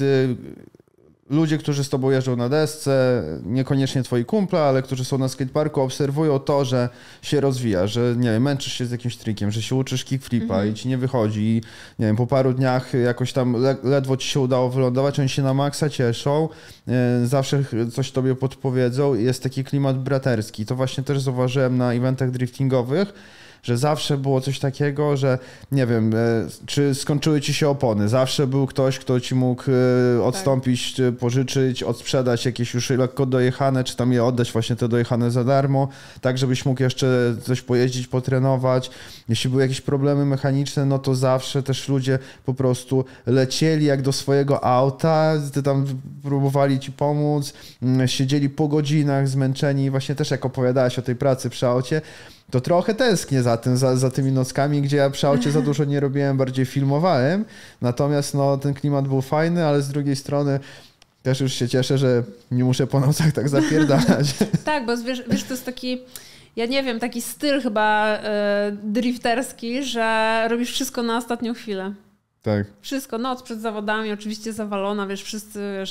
ludzie, którzy z tobą jeżdżą na desce, niekoniecznie twoi kumple, ale którzy są na skateparku, obserwują to, że się rozwija, że nie wiem, męczysz się z jakimś trikiem, że się uczysz kickflipa i ci nie wychodzi i nie wiem, po paru dniach jakoś tam ledwo ci się udało wylądować, oni się na maksa cieszą, zawsze coś tobie podpowiedzą i jest taki klimat braterski. To właśnie też zauważyłem na eventach driftingowych, że zawsze było coś takiego, że nie wiem, czy skończyły ci się opony. Zawsze był ktoś, kto ci mógł odstąpić, czy pożyczyć, odsprzedać jakieś już lekko dojechane, czy tam je oddać właśnie te dojechane za darmo, tak żebyś mógł jeszcze coś pojeździć, potrenować. Jeśli były jakieś problemy mechaniczne, no to zawsze też ludzie po prostu lecieli jak do swojego auta, tam próbowali ci pomóc, siedzieli po godzinach zmęczeni i właśnie też jak opowiadałaś o tej pracy przy aucie, to trochę tęsknię za tym, za tymi nockami, gdzie ja przy aucie za dużo nie robiłem, bardziej filmowałem. Natomiast no, ten klimat był fajny, ale z drugiej strony też już się cieszę, że nie muszę po nocach tak zapierdalać. Tak, bo wiesz, to jest taki, ja nie wiem, taki styl chyba drifterski, że robisz wszystko na ostatnią chwilę. Tak. Wszystko, noc przed zawodami, oczywiście zawalona, wszyscy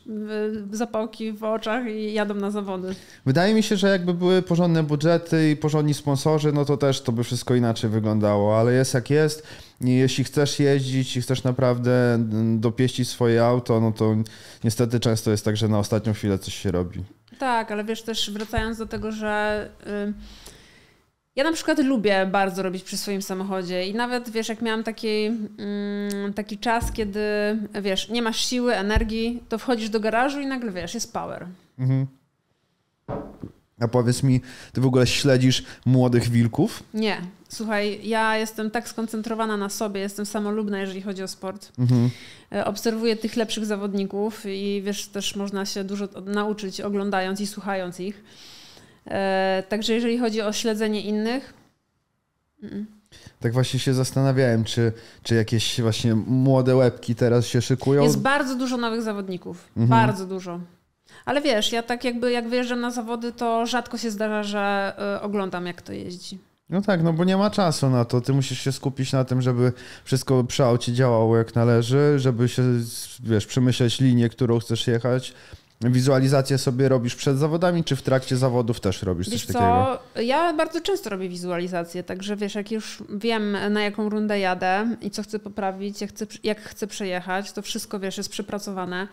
zapałki w oczach i jadą na zawody. Wydaje mi się, że jakby były porządne budżety i porządni sponsorzy, no to też to by wszystko inaczej wyglądało, ale jest jak jest i jeśli chcesz jeździć i chcesz naprawdę dopieścić swoje auto, no to niestety często jest tak, że na ostatnią chwilę coś się robi. Tak, ale wiesz, też wracając do tego, że ja na przykład lubię bardzo robić przy swoim samochodzie i nawet, wiesz, jak miałam taki czas, kiedy, wiesz, nie masz siły, energii, to wchodzisz do garażu i nagle, wiesz, jest power. Mhm. A powiedz mi, ty w ogóle śledzisz młodych wilków? Nie. Słuchaj, ja jestem tak skoncentrowana na sobie, jestem samolubna, jeżeli chodzi o sport. Obserwuję tych lepszych zawodników i wiesz, też można się dużo nauczyć oglądając i słuchając ich. Także jeżeli chodzi o śledzenie innych... Tak właśnie się zastanawiałem, czy jakieś właśnie młode łebki teraz się szykują? Jest bardzo dużo nowych zawodników. Bardzo dużo. Ale wiesz, ja tak jakby jak wyjeżdżam na zawody, to rzadko się zdarza, że oglądam, jak to jeździ. No tak, no bo nie ma czasu na to. Ty musisz się skupić na tym, żeby wszystko przy aucie działało jak należy, żeby się, wiesz, przemyśleć linię, którą chcesz jechać. Wizualizację sobie robisz przed zawodami, czy w trakcie zawodów też robisz coś takiego? Ja bardzo często robię wizualizację, także wiesz, jak już wiem, na jaką rundę jadę i co chcę poprawić, jak chcę przejechać, to wszystko, wiesz, jest przepracowane.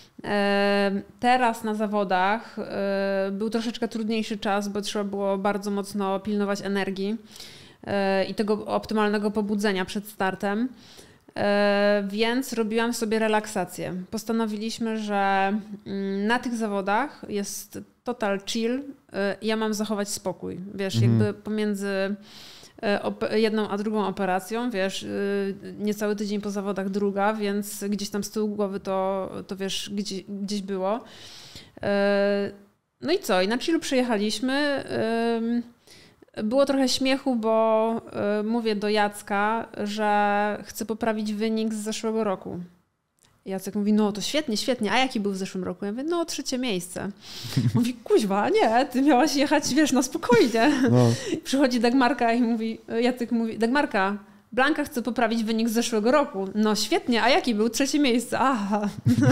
Teraz na zawodach był troszeczkę trudniejszy czas, bo trzeba było bardzo mocno pilnować energii i tego optymalnego pobudzenia przed startem, więc robiłam sobie relaksację. Postanowiliśmy, że na tych zawodach jest total chill, ja mam zachować spokój. Wiesz, jakby pomiędzy jedną a drugą operacją, wiesz, niecały tydzień po zawodach druga, więc gdzieś tam z tyłu głowy to wiesz, gdzieś było. No i co? I na chillu przyjechaliśmy. Było trochę śmiechu, bo mówię do Jacka, że chcę poprawić wynik z zeszłego roku. Jacek mówi, no to świetnie, świetnie. A jaki był w zeszłym roku? Ja mówię, no 3. miejsce. Mówi, kuźwa, nie, ty miałaś jechać, wiesz, no spokojnie. No. Przychodzi Dagmarka i mówi, Jacek mówi, Dagmarka, Blanka chce poprawić wynik z zeszłego roku. No świetnie, a jaki był 3. miejsce? Aha.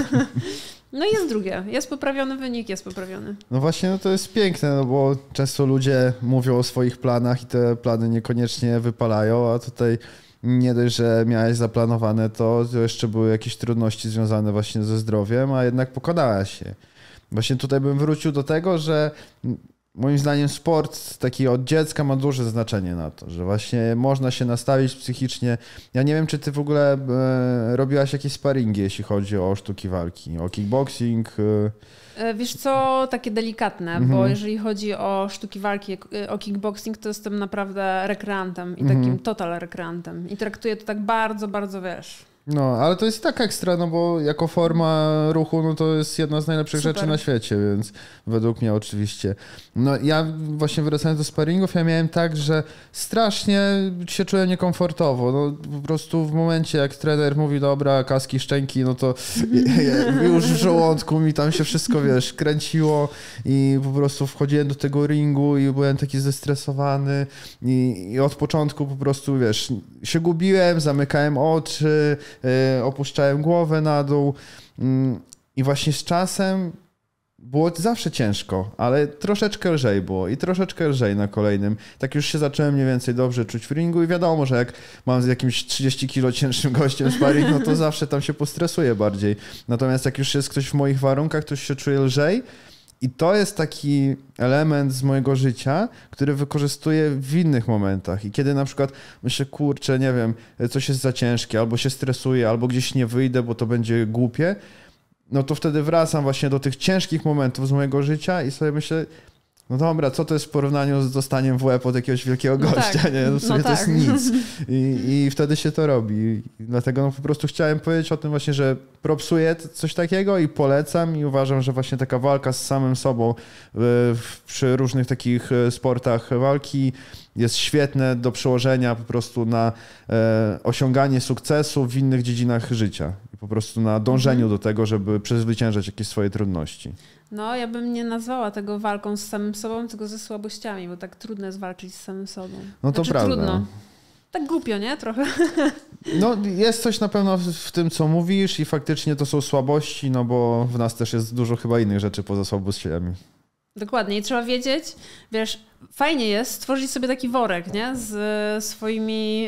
No i jest drugie. Jest poprawiony wynik, jest poprawiony. No właśnie, no to jest piękne, no bo często ludzie mówią o swoich planach i te plany niekoniecznie wypalają, a tutaj nie dość, że miałeś zaplanowane to jeszcze były jakieś trudności związane właśnie ze zdrowiem, a jednak pokonałaś się. Właśnie tutaj bym wrócił do tego, że moim zdaniem sport taki od dziecka ma duże znaczenie na to, że właśnie można się nastawić psychicznie. Ja nie wiem, czy ty w ogóle robiłaś jakieś sparingi, jeśli chodzi o sztuki walki, o kickboxing. Wiesz co, takie delikatne, bo jeżeli chodzi o sztuki walki, o kickboxing, to jestem naprawdę rekreantem i takim total rekreantem. I traktuję to tak bardzo, bardzo, wiesz... No, ale to jest tak ekstra, no bo jako forma ruchu, no to jest jedna z najlepszych rzeczy na świecie, więc według mnie oczywiście. No ja właśnie wracając do sparingów, ja miałem tak, że strasznie się czułem niekomfortowo. No po prostu w momencie, jak trener mówi, dobra, kaski, szczęki, no to już w żołądku mi tam się wszystko, wiesz, kręciło i po prostu wchodziłem do tego ringu i byłem taki zestresowany i od początku po prostu, wiesz, się gubiłem, zamykałem oczy, opuszczałem głowę na dół i właśnie z czasem było zawsze ciężko, ale troszeczkę lżej było i troszeczkę lżej na kolejnym. Tak już się zacząłem mniej więcej dobrze czuć w ringu i wiadomo, że jak mam z jakimś 30 kilo cięższym gościem sparring, no to zawsze tam się postresuję bardziej. Natomiast jak już jest ktoś w moich warunkach, to się czuje lżej. I to jest taki element z mojego życia, który wykorzystuję w innych momentach. I kiedy na przykład myślę, kurczę, nie wiem, coś jest za ciężkie, albo się stresuję, albo gdzieś nie wyjdę, bo to będzie głupie, no to wtedy wracam właśnie do tych ciężkich momentów z mojego życia i sobie myślę, no dobra, co to jest w porównaniu z dostaniem w łeb od jakiegoś wielkiego gościa, tak. nie? No w sumie to jest nic. I wtedy się to robi. I dlatego no po prostu chciałem powiedzieć o tym właśnie, że propsuję coś takiego i polecam i uważam, że właśnie taka walka z samym sobą przy różnych takich sportach walki jest świetne do przełożenia po prostu na osiąganie sukcesu w innych dziedzinach życia. I po prostu na dążeniu do tego, żeby przezwyciężać jakieś swoje trudności. No, ja bym nie nazwała tego walką z samym sobą, tylko ze słabościami, bo tak trudno jest walczyć z samym sobą. No to prawda. Trudno. Tak głupio, nie? Trochę. No jest coś na pewno w tym, co mówisz i faktycznie to są słabości, no bo w nas też jest dużo chyba innych rzeczy poza słabościami. Dokładnie i trzeba wiedzieć, wiesz, fajnie jest stworzyć sobie taki worek, nie? Z swoimi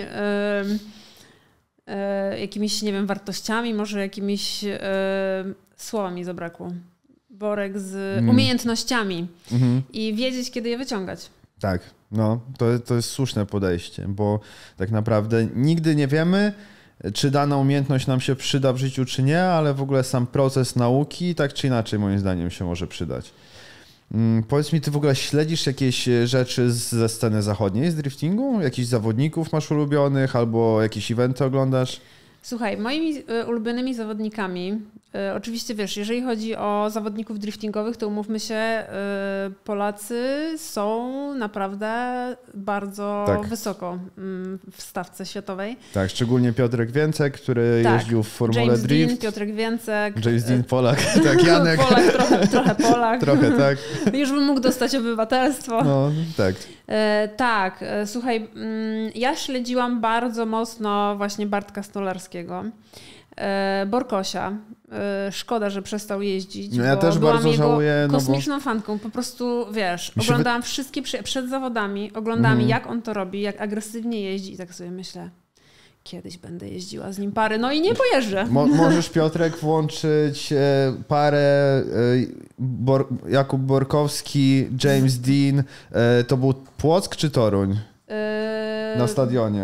jakimiś, nie wiem, wartościami, może jakimiś słowami zabrakło. worek z umiejętnościami i wiedzieć, kiedy je wyciągać. Tak, no to jest słuszne podejście, bo tak naprawdę nigdy nie wiemy, czy dana umiejętność nam się przyda w życiu, czy nie, ale w ogóle sam proces nauki tak czy inaczej moim zdaniem się może przydać. Powiedz mi, ty w ogóle śledzisz jakieś rzeczy ze sceny zachodniej, z driftingu? Jakichś zawodników masz ulubionych albo jakieś eventy oglądasz? Słuchaj, moimi ulubionymi zawodnikami, oczywiście wiesz, jeżeli chodzi o zawodników driftingowych, to umówmy się, Polacy są naprawdę bardzo wysoko w stawce światowej. Tak, szczególnie Piotrek Więcek, który jeździł w Formule James Drift. Dean, Piotrek Więcek. James Dean, Polak, tak, Janek. Polak, trochę Polak. Trochę tak. Już bym mógł dostać obywatelstwo. No, tak. Tak, słuchaj, ja śledziłam bardzo mocno właśnie Bartka Stolarskiego, Borkosia. Szkoda, że przestał jeździć. No ja też bardzo żałuję. Kosmiczną fanką. Po prostu, wiesz, oglądałam wszystkie przed zawodami, oglądałam jak on to robi, jak agresywnie jeździ i tak sobie myślę, kiedyś będę jeździła z nim pary. No i nie pojeżdżę. Możesz, Piotrek, włączyć parę Jakub Borkowski, James Dean. To był Płock czy Toruń? Na stadionie.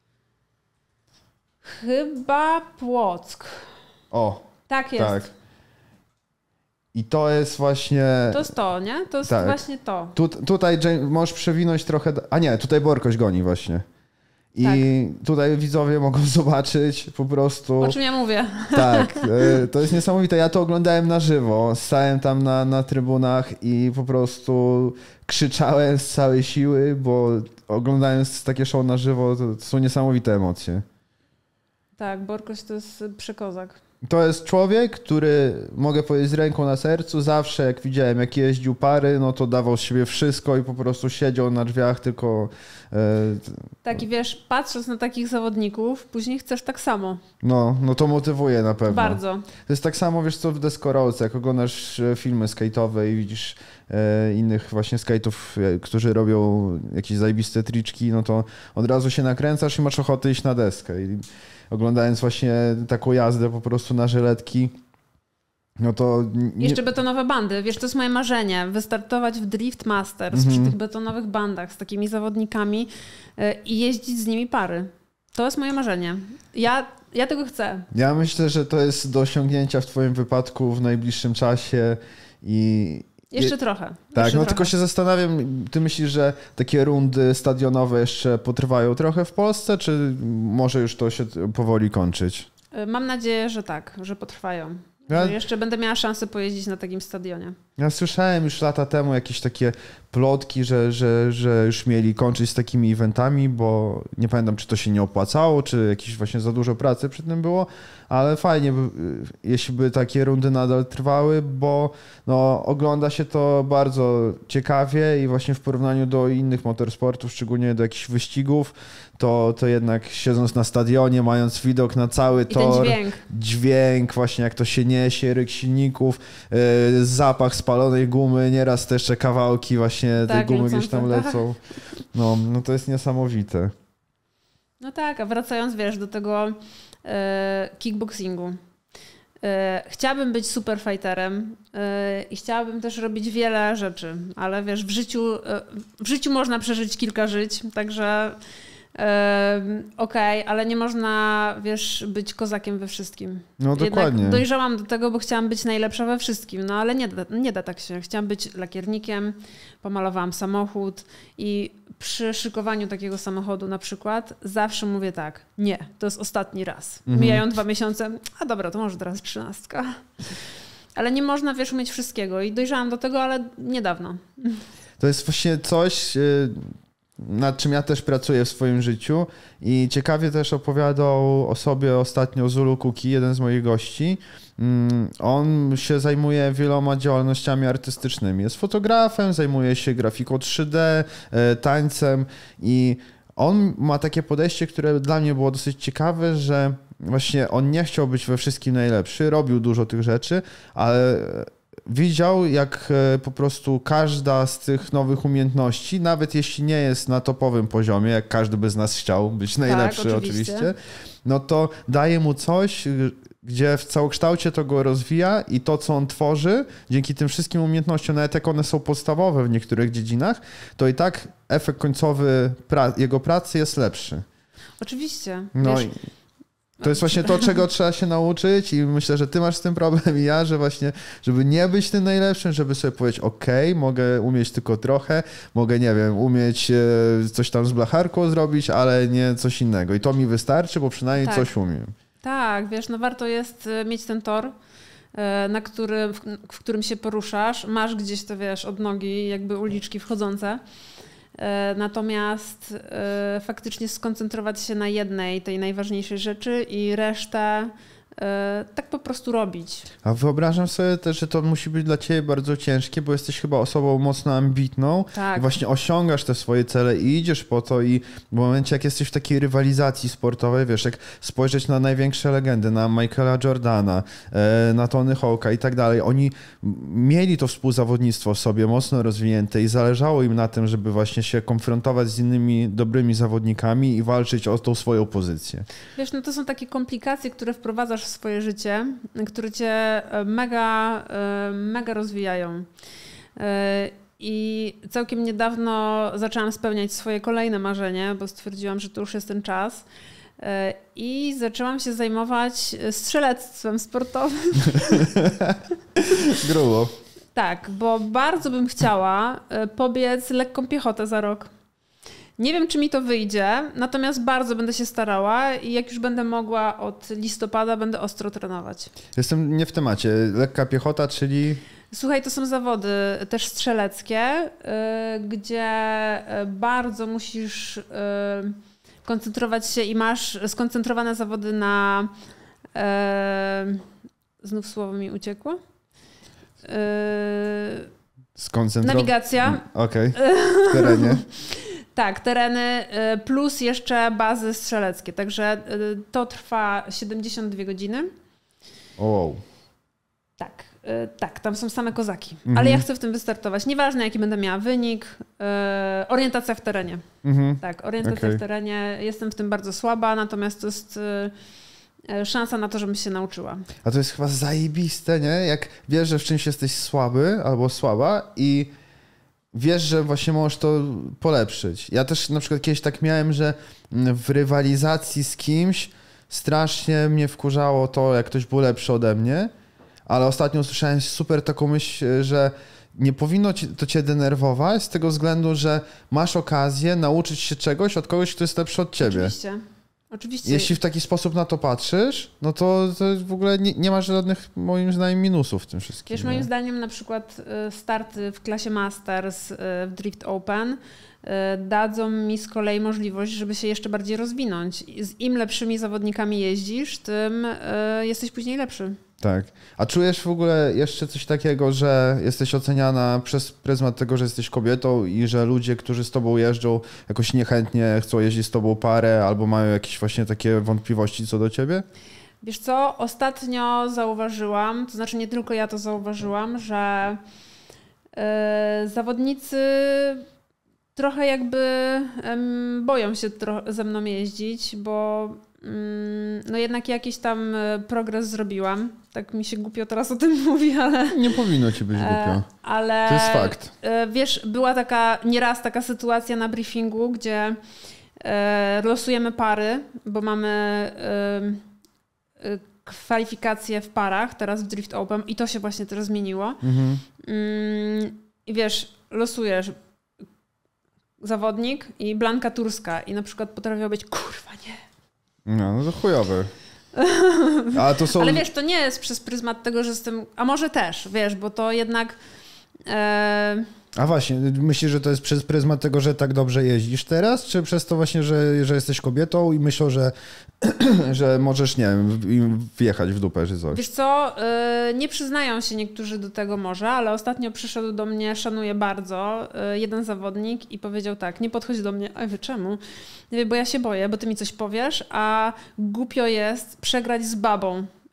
Chyba Płock. O. Tak jest. Tak. I to jest właśnie... To jest to, nie? To jest właśnie to. Tutaj możesz przewinąć trochę... A nie, tutaj Borkoś goni właśnie. I tutaj widzowie mogą zobaczyć po prostu... O czym ja mówię. Tak, to jest niesamowite. Ja to oglądałem na żywo. Stałem tam na trybunach i po prostu krzyczałem z całej siły, bo oglądając takie show na żywo, to są niesamowite emocje. Tak, Borkoś to jest przekozak. To jest człowiek, który, mogę powiedzieć z ręką na sercu, zawsze jak widziałem, jak jeździł pary, no to dawał z siebie wszystko i po prostu siedział na drzwiach, tylko... Tak i wiesz, patrząc na takich zawodników, później chcesz tak samo. No to motywuje na pewno. Bardzo. To jest tak samo, wiesz co, w deskorolce, jak oglądasz filmy skate'owe i widzisz innych właśnie skate'ów, którzy robią jakieś zajebiste triczki, no to od razu się nakręcasz i masz ochotę iść na deskę. I oglądając właśnie taką jazdę po prostu na żyletki, no to... Jeszcze betonowe bandy. Wiesz, to jest moje marzenie. Wystartować w Drift Masters przy tych betonowych bandach z takimi zawodnikami i jeździć z nimi pary. To jest moje marzenie. Ja tego chcę. Ja myślę, że to jest do osiągnięcia w twoim wypadku w najbliższym czasie i... Jeszcze trochę. Tak, tylko się zastanawiam, ty myślisz, że takie rundy stadionowe jeszcze potrwają trochę w Polsce, czy może już to się powoli kończyć? Mam nadzieję, że tak, że potrwają. Że jeszcze będę miała szansę pojeździć na takim stadionie. Ja słyszałem już lata temu jakieś takie plotki, że już mieli kończyć z takimi eventami, bo nie pamiętam, czy to się nie opłacało, czy jakieś właśnie za dużo pracy przy tym było, ale fajnie, jeśli by takie rundy nadal trwały, bo no, ogląda się to bardzo ciekawie i właśnie w porównaniu do innych motorsportów, szczególnie do jakichś wyścigów, to jednak siedząc na stadionie, mając widok na cały tor, dźwięk właśnie jak to się niesie, ryk silników, zapach spalonej gumy, nieraz też jeszcze kawałki właśnie tej gumy gdzieś tam lecą. No to jest niesamowite. No tak, a wracając, wiesz, do tego kickboxingu. Chciałabym być superfighterem i chciałabym też robić wiele rzeczy, ale wiesz, w życiu można przeżyć kilka żyć, także okej, ale nie można, wiesz, być kozakiem we wszystkim. No dokładnie. Jednak dojrzałam do tego, bo chciałam być najlepsza we wszystkim, no ale nie da tak się. Chciałam być lakiernikiem, pomalowałam samochód i przy szykowaniu takiego samochodu na przykład zawsze mówię tak, nie, to jest ostatni raz. Mijają 2 miesiące, a dobra, to może teraz 13. Ale nie można, wiesz, umieć wszystkiego i dojrzałam do tego, ale niedawno. To jest właśnie coś, nad czym ja też pracuję w swoim życiu i ciekawie też opowiadał o sobie ostatnio Zulu Kuki, jeden z moich gości. On się zajmuje wieloma działalnościami artystycznymi. Jest fotografem, zajmuje się grafiką 3D, tańcem i on ma takie podejście, które dla mnie było dosyć ciekawe, że właśnie on nie chciał być we wszystkim najlepszy, robił dużo tych rzeczy, ale widział, jak po prostu każda z tych nowych umiejętności, nawet jeśli nie jest na topowym poziomie, jak każdy by z nas chciał być najlepszy, tak, oczywiście, no to daje mu coś, gdzie w całokształcie to go rozwija i to, co on tworzy, dzięki tym wszystkim umiejętnościom, nawet jak one są podstawowe w niektórych dziedzinach, to i tak efekt końcowy jego pracy jest lepszy. Oczywiście. No Wiesz, i to jest właśnie to, czego trzeba się nauczyć i myślę, że ty masz z tym problem i ja, że właśnie, żeby nie być tym najlepszym, żeby sobie powiedzieć, mogę umieć tylko trochę, mogę, nie wiem, umieć coś tam z blacharką zrobić, ale nie coś innego. I to mi wystarczy, bo przynajmniej Tak. coś umiem. Tak, wiesz, no warto jest mieć ten tor, w którym się poruszasz. Masz gdzieś to, wiesz, od nogi jakby uliczki wchodzące. Natomiast faktycznie skoncentrować się na jednej, tej najważniejszej rzeczy i resztę tak po prostu robić. A wyobrażam sobie też, że to musi być dla ciebie bardzo ciężkie, bo jesteś chyba osobą mocno ambitną Tak. i właśnie osiągasz te swoje cele i idziesz po to i w momencie, jak jesteś w takiej rywalizacji sportowej, wiesz, jak spojrzeć na największe legendy, na Michaela Jordana, na Tony Hawk'a i tak dalej, oni mieli to współzawodnictwo w sobie mocno rozwinięte i zależało im na tym, żeby właśnie się konfrontować z innymi dobrymi zawodnikami i walczyć o tą swoją pozycję. Wiesz, no to są takie komplikacje, które wprowadzasz w swoje życie, które cię mega rozwijają. I całkiem niedawno zaczęłam spełniać swoje kolejne marzenie, bo stwierdziłam, że to już jest ten czas. I zaczęłam się zajmować strzelectwem sportowym. Grubo. Tak, bo bardzo bym chciała pobiec lekką piechotę za rok. Nie wiem, czy mi to wyjdzie, natomiast bardzo będę się starała i jak już będę mogła od listopada, będę ostro trenować. Jestem nie w temacie. Lekka piechota, czyli... Słuchaj, to są zawody też strzeleckie, gdzie bardzo musisz koncentrować się i masz skoncentrowane zawody na... Znów słowo mi uciekło. Nawigacja. Okej, w terenie. Tak, tereny plus jeszcze bazy strzeleckie. Także to trwa 72 godziny. Wow. Tak, tam są same kozaki. Ale ja chcę w tym wystartować. Nieważne, jaki będę miała wynik. Orientacja w terenie. Tak, orientacja w terenie. Jestem w tym bardzo słaba, natomiast to jest szansa na to, żebym się nauczyła. A to jest chyba zajebiste, nie? Jak wiesz, że w czymś jesteś słaby albo słaba i wiesz, że właśnie możesz to polepszyć. Ja też na przykład kiedyś tak miałem, że w rywalizacji z kimś strasznie mnie wkurzało to, jak ktoś był lepszy ode mnie, ale ostatnio usłyszałem super taką myśl, że nie powinno to cię denerwować z tego względu, że masz okazję nauczyć się czegoś od kogoś, kto jest lepszy od ciebie. Oczywiście. Jeśli w taki sposób na to patrzysz, no to w ogóle nie ma żadnych, moim zdaniem, minusów w tym wszystkim. Wiesz, moim zdaniem na przykład starty w klasie Masters w Drift Open dadzą mi z kolei możliwość, żeby się jeszcze bardziej rozwinąć. Im lepszymi zawodnikami jeździsz, tym jesteś później lepszy. Tak. A czujesz w ogóle jeszcze coś takiego, że jesteś oceniana przez pryzmat tego, że jesteś kobietą i że ludzie, którzy z tobą jeżdżą, jakoś niechętnie chcą jeździć z tobą parę albo mają jakieś właśnie takie wątpliwości co do ciebie? Wiesz co, ostatnio zauważyłam, to znaczy nie tylko ja to zauważyłam, że zawodnicy trochę jakby boją się ze mną jeździć, bo no jednak jakiś tam progres zrobiłam. Tak mi się głupio teraz o tym mówi, ale... Nie powinno ci być głupio. Ale to jest fakt. Wiesz, była nieraz taka sytuacja na briefingu, gdzie losujemy pary, bo mamy kwalifikacje w parach teraz w Drift Open i to się właśnie teraz zmieniło. I wiesz, losujesz zawodnik i Blanka Turska i na przykład potrafiło być kurwa nie. No to chujowe. A to są... Ale wiesz, to nie jest przez pryzmat tego, że jestem... A może też, wiesz, bo to jednak... A właśnie, myślisz, że to jest przez pryzmat tego, że tak dobrze jeździsz teraz, czy przez to właśnie, że jesteś kobietą i myślą, że możesz, nie wiem, im wjechać w dupę czy coś? Wiesz co, nie przyznają się niektórzy do tego może, ale ostatnio przyszedł do mnie, szanuję bardzo, jeden zawodnik i powiedział tak, nie podchodź do mnie, a wy czemu? Ja mówię, bo ja się boję, bo ty mi coś powiesz, a głupio jest przegrać z babą.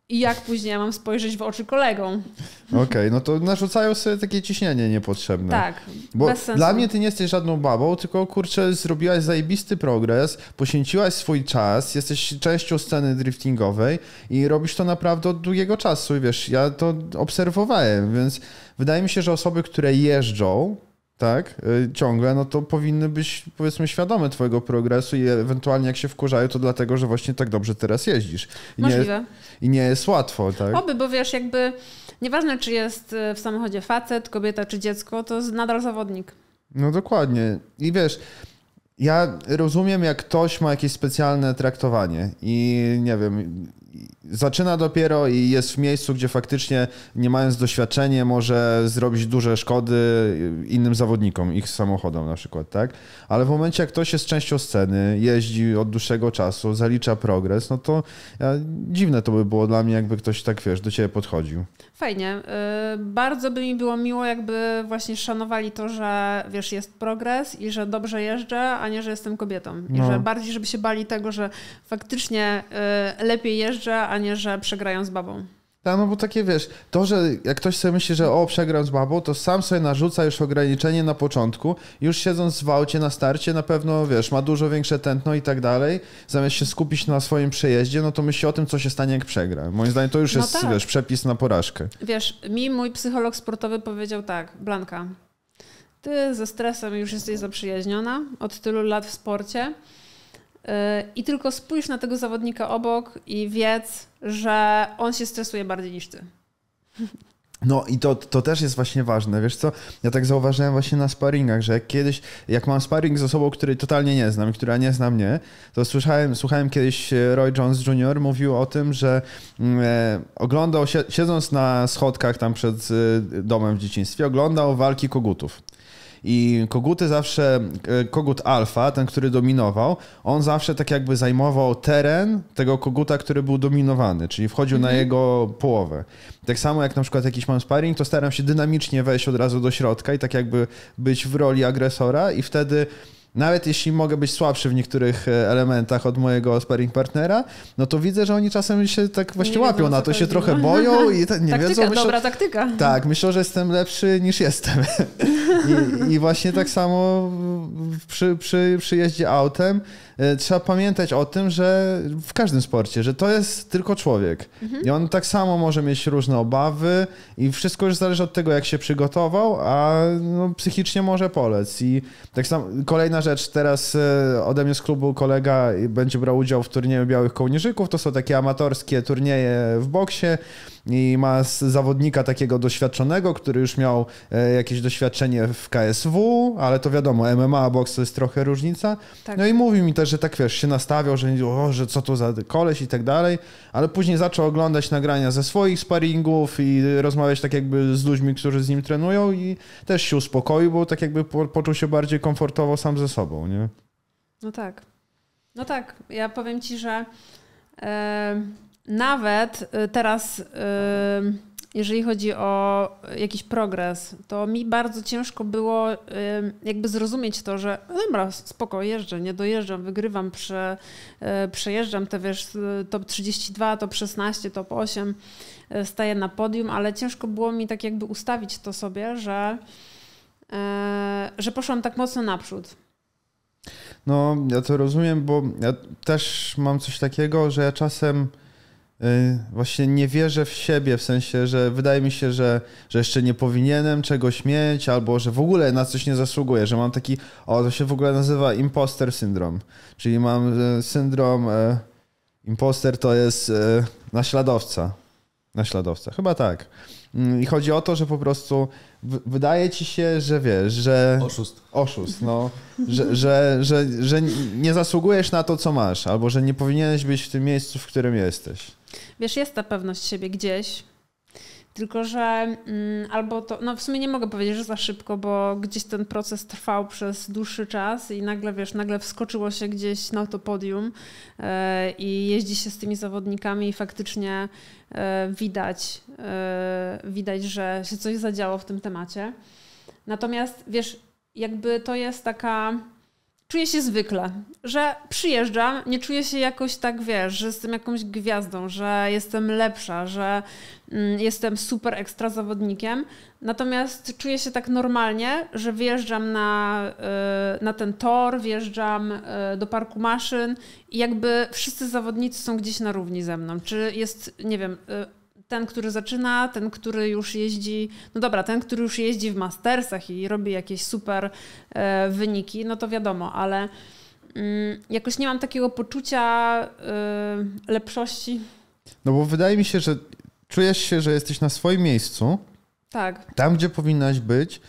I jak później ja mam spojrzeć w oczy kolegom? Okej, no to narzucają sobie takie ciśnienie niepotrzebne. Tak, Bo bez sensu. dla mnie ty nie jesteś żadną babą, tylko kurczę, zrobiłaś zajebisty progres, poświęciłaś swój czas, jesteś częścią sceny driftingowej i robisz to naprawdę od długiego czasu i wiesz, ja to obserwowałem, więc wydaje mi się, że osoby, które jeżdżą, tak, ciągle, no to powinny być, powiedzmy, świadome twojego progresu i ewentualnie jak się wkurzają, to dlatego, że właśnie tak dobrze teraz jeździsz. Możliwe. I nie jest łatwo, tak? Oby, bo wiesz, jakby nieważne, czy jest w samochodzie facet, kobieta czy dziecko, to jest nadal zawodnik. No dokładnie. I wiesz, ja rozumiem, jak ktoś ma jakieś specjalne traktowanie i nie wiem, zaczyna dopiero i jest w miejscu, gdzie faktycznie nie mając doświadczenia może zrobić duże szkody innym zawodnikom, ich samochodom na przykład, tak? Ale w momencie, jak ktoś jest częścią sceny, jeździ od dłuższego czasu, zalicza progres, no to dziwne to by było dla mnie, jakby ktoś tak, wiesz, do ciebie podchodził. Fajnie. Bardzo by mi było miło, jakby właśnie szanowali to, że wiesz, jest progres i że dobrze jeżdżę, a nie, że jestem kobietą. I że bardziej, żeby się bali tego, że faktycznie lepiej jeżdżę, a nie, że przegrają z babą. Tak, no bo takie wiesz, to, że jak ktoś sobie myśli, że przegram z babą, to sam sobie narzuca już ograniczenie na początku, już siedząc w aucie na starcie na pewno, wiesz, ma dużo większe tętno i tak dalej, zamiast się skupić na swoim przejeździe, no to myśli o tym, co się stanie, jak przegra. Moim zdaniem to już jest, tak. Wiesz, przepis na porażkę. Wiesz, mój psycholog sportowy powiedział tak, Blanka, ty ze stresem już jesteś zaprzyjaźniona od tylu lat w sporcie, i tylko spójrz na tego zawodnika obok i wiedz, że on się stresuje bardziej niż ty. No i to też jest właśnie ważne, wiesz co, ja tak zauważyłem właśnie na sparingach, że jak mam sparing z osobą, której totalnie nie znam i która nie zna mnie, to słuchałem kiedyś Roy Jones Jr. mówił o tym, że oglądał, siedząc na schodkach tam przed domem w dzieciństwie, oglądał walki kogutów. I koguty zawsze, kogut alfa, ten, który dominował, on zawsze tak jakby zajmował teren tego koguta, który był dominowany, czyli wchodził na jego połowę. Tak samo jak na przykład jakiś mam sparring, to staram się dynamicznie wejść od razu do środka i tak jakby być w roli agresora i wtedy nawet jeśli mogę być słabszy w niektórych elementach od mojego sparring partnera, no to widzę, że oni czasem się tak właśnie łapią na to, się trochę boją i nie taktyka, wiedzą. dobra taktyka. Tak, myślą, że jestem lepszy niż jestem. I właśnie tak samo przy jeździe autem trzeba pamiętać o tym, że w każdym sporcie, że to jest tylko człowiek. I on tak samo może mieć różne obawy i wszystko już zależy od tego, jak się przygotował, a no, psychicznie może polec. I tak samo kolejna rzecz, teraz ode mnie z klubu kolega będzie brał udział w turnieju Białych Kołnierzyków. To są takie amatorskie turnieje w boksie i ma zawodnika takiego doświadczonego, który już miał jakieś doświadczenie w KSW, ale to wiadomo, MMA, boks to jest trochę różnica. Tak. No i mówi mi też, że tak wiesz, się nastawiał, że co to za koleś i tak dalej, ale później zaczął oglądać nagrania ze swoich sparingów i rozmawiać tak jakby z ludźmi, którzy z nim trenują i też się uspokoił, bo tak jakby poczuł się bardziej komfortowo sam ze sobą, nie? No tak. No tak. Ja powiem ci, że nawet teraz, jeżeli chodzi o jakiś progres, to mi bardzo ciężko było jakby zrozumieć to, że dobra, spoko, jeżdżę, nie dojeżdżam, wygrywam, przejeżdżam te, wiesz, top 32, top 16, top 8, staję na podium, ale ciężko było mi tak jakby ustawić to sobie, że poszłam tak mocno naprzód. No, ja to rozumiem, bo ja też mam coś takiego, że ja czasem właśnie nie wierzę w siebie, w sensie, że wydaje mi się, że jeszcze nie powinienem czegoś mieć, albo że w ogóle na coś nie zasługuję, że mam taki, to się w ogóle nazywa imposter syndrom, czyli mam syndrom, imposter to jest naśladowca, chyba tak. I chodzi o to, że po prostu wydaje ci się, że wiesz, że... Oszust, no. Że nie zasługujesz na to, co masz, albo że nie powinieneś być w tym miejscu, w którym jesteś. Wiesz, jest ta pewność siebie gdzieś, tylko że albo to... No w sumie nie mogę powiedzieć, że za szybko, bo gdzieś ten proces trwał przez dłuższy czas i nagle wskoczyło się gdzieś na to podium i jeździ się z tymi zawodnikami i faktycznie widać, że się coś zadziało w tym temacie. Natomiast wiesz, jakby to jest taka czuję się zwykle, że przyjeżdżam, nie czuję się jakoś tak, wiesz, że jestem jakąś gwiazdą, że jestem lepsza, że jestem super ekstra zawodnikiem. Natomiast czuję się tak normalnie, że wjeżdżam na ten tor, wjeżdżam do parku maszyn i jakby wszyscy zawodnicy są gdzieś na równi ze mną. Czy jest, nie wiem, ten, który zaczyna, ten, który już jeździ, no dobra, ten, który już jeździ w Mastersach i robi jakieś super wyniki, no to wiadomo, ale jakoś nie mam takiego poczucia lepszości. No bo wydaje mi się, że czujesz się, że jesteś na swoim miejscu, Tak. tam, gdzie powinnaś być,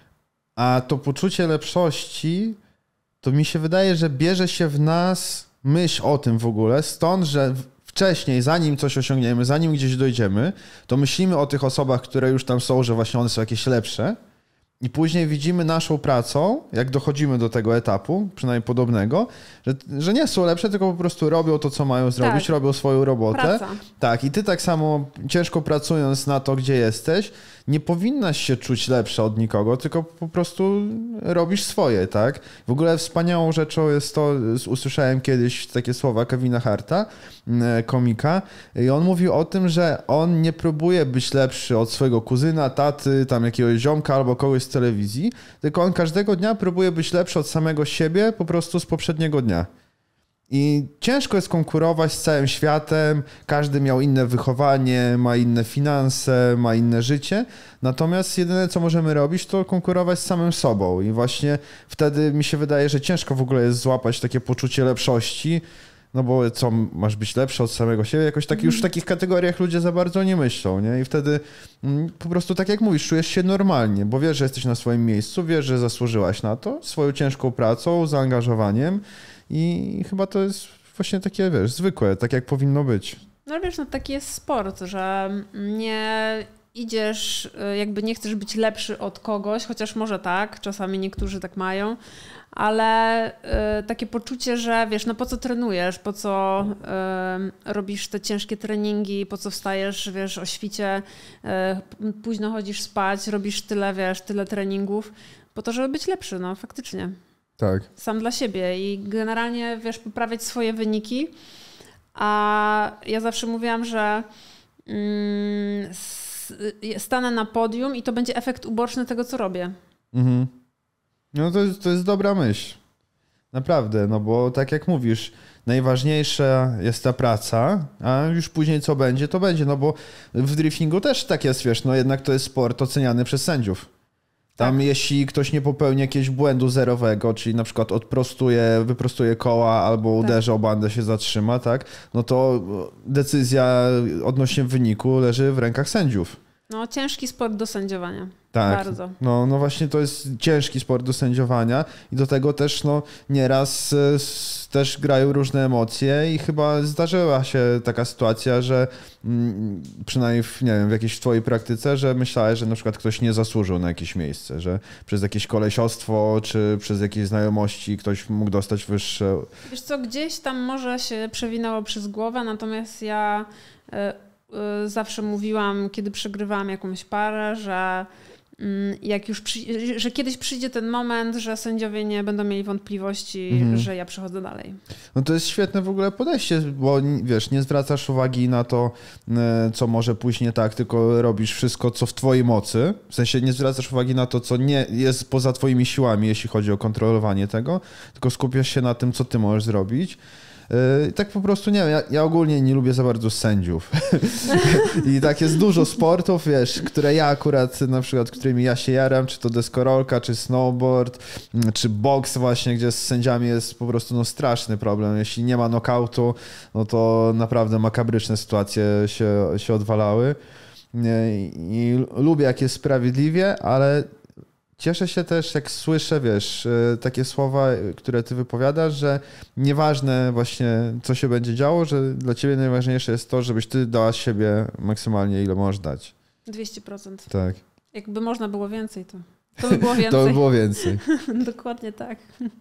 a to poczucie lepszości, to mi się wydaje, że bierze się w nas myśl o tym w ogóle, stąd, że wcześniej, zanim coś osiągniemy, zanim gdzieś dojdziemy, to myślimy o tych osobach, które już tam są, że właśnie one są jakieś lepsze i później widzimy naszą pracą, jak dochodzimy do tego etapu, przynajmniej podobnego, że nie są lepsze, tylko po prostu robią to, co mają zrobić, Tak. robią swoją robotę. Praca. Tak, i ty tak samo ciężko pracując na to, gdzie jesteś, nie powinnaś się czuć lepsza od nikogo, tylko po prostu robisz swoje, tak? W ogóle wspaniałą rzeczą jest to, usłyszałem kiedyś takie słowa Kevina Harta, komika, i on mówił o tym, że on nie próbuje być lepszy od swojego kuzyna, taty, tam jakiegoś ziomka albo kogoś z telewizji, tylko on każdego dnia próbuje być lepszy od samego siebie, po prostu z poprzedniego dnia. I ciężko jest konkurować z całym światem, każdy miał inne wychowanie, ma inne finanse, ma inne życie, natomiast jedyne, co możemy robić, to konkurować z samym sobą i właśnie wtedy mi się wydaje, że ciężko w ogóle jest złapać takie poczucie lepszości, no bo co, masz być lepszy od samego siebie? Jakoś tak już w takich kategoriach ludzie za bardzo nie myślą, nie? I wtedy po prostu tak jak mówisz, czujesz się normalnie, bo wiesz, że jesteś na swoim miejscu, wiesz, że zasłużyłaś na to swoją ciężką pracą, zaangażowaniem i chyba to jest właśnie takie, wiesz, zwykłe, tak jak powinno być. No wiesz, no taki jest sport, że nie idziesz, jakby nie chcesz być lepszy od kogoś, chociaż może tak, czasami niektórzy tak mają, ale takie poczucie, że wiesz, no po co trenujesz, po co robisz te ciężkie treningi, po co wstajesz, wiesz, o świcie, późno chodzisz spać, robisz tyle, wiesz, tyle treningów, po to, żeby być lepszy, no faktycznie. Tak. Sam dla siebie i generalnie, wiesz, poprawiać swoje wyniki, a ja zawsze mówiłam, że stanę na podium i to będzie efekt uboczny tego, co robię. Mhm. No to jest dobra myśl. Naprawdę, no bo tak jak mówisz, najważniejsza jest ta praca, a już później co będzie, to będzie, no bo w driftingu też tak jest, wiesz, no jednak to jest sport oceniany przez sędziów. Tam Tak. jeśli ktoś nie popełni jakiegoś błędu zerowego, czyli na przykład wyprostuje koła albo uderzy o bandę, się zatrzyma, tak, no to decyzja odnośnie wyniku leży w rękach sędziów. No ciężki sport do sędziowania. Tak, Bardzo. no właśnie to jest ciężki sport do sędziowania i do tego też no nieraz też grają różne emocje i chyba zdarzyła się taka sytuacja, że przynajmniej nie wiem, w jakiejś twojej praktyce, że myślałeś, że na przykład ktoś nie zasłużył na jakieś miejsce, że przez jakieś kolesiostwo czy przez jakieś znajomości ktoś mógł dostać wyższe. Wiesz co, gdzieś tam może się przewinęło przez głowę, natomiast ja zawsze mówiłam, kiedy przegrywałam jakąś parę, że jak już że kiedyś przyjdzie ten moment, że sędziowie nie będą mieli wątpliwości, że ja przechodzę dalej. No to jest świetne w ogóle podejście, bo wiesz, nie zwracasz uwagi na to, co może pójść nie tak, tylko robisz wszystko, co w twojej mocy. W sensie nie zwracasz uwagi na to, co nie jest poza twoimi siłami, jeśli chodzi o kontrolowanie tego, tylko skupiasz się na tym, co ty możesz zrobić. Tak po prostu nie wiem, ja ogólnie nie lubię za bardzo sędziów. I tak jest dużo sportów, wiesz, które ja akurat, na przykład, którymi ja się jaram, czy to deskorolka, czy snowboard, czy boks właśnie, gdzie z sędziami jest po prostu no, straszny problem. Jeśli nie ma knockoutu, no to naprawdę makabryczne sytuacje się odwalały. I lubię, jak jest sprawiedliwie, ale cieszę się też, jak słyszę, wiesz, takie słowa, które ty wypowiadasz, że nieważne właśnie, co się będzie działo, że dla ciebie najważniejsze jest to, żebyś ty dała siebie maksymalnie, ile możesz dać. 200%. Tak. Jakby można było więcej, to by było więcej. To by było więcej. Dokładnie tak.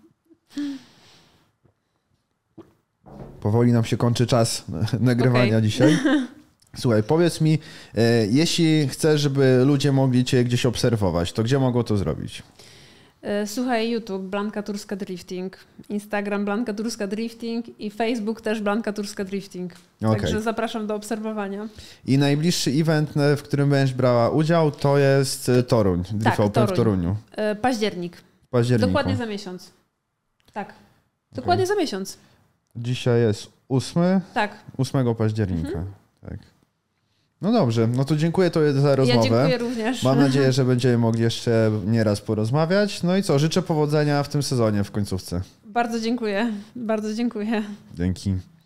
Powoli nam się kończy czas nagrywania dzisiaj. Słuchaj, powiedz mi, jeśli chcesz, żeby ludzie mogli cię gdzieś obserwować, to gdzie mogą to zrobić? Słuchaj, YouTube Blanka Turska Drifting, Instagram Blanka Turska Drifting i Facebook też Blanka Turska Drifting. Okej. Także zapraszam do obserwowania. I najbliższy event, w którym będziesz brała udział, to jest Toruń, Drift Open w Toruniu. Październik. W październiku. Dokładnie za miesiąc. Tak. Dokładnie za miesiąc. Dzisiaj jest 8 Tak. października. Tak. No dobrze, no to dziękuję Tobie za rozmowę. Ja dziękuję również. Mam nadzieję, że będziemy mogli jeszcze nieraz porozmawiać. No i co, życzę powodzenia w tym sezonie, w końcówce. Bardzo dziękuję. Bardzo dziękuję. Dzięki.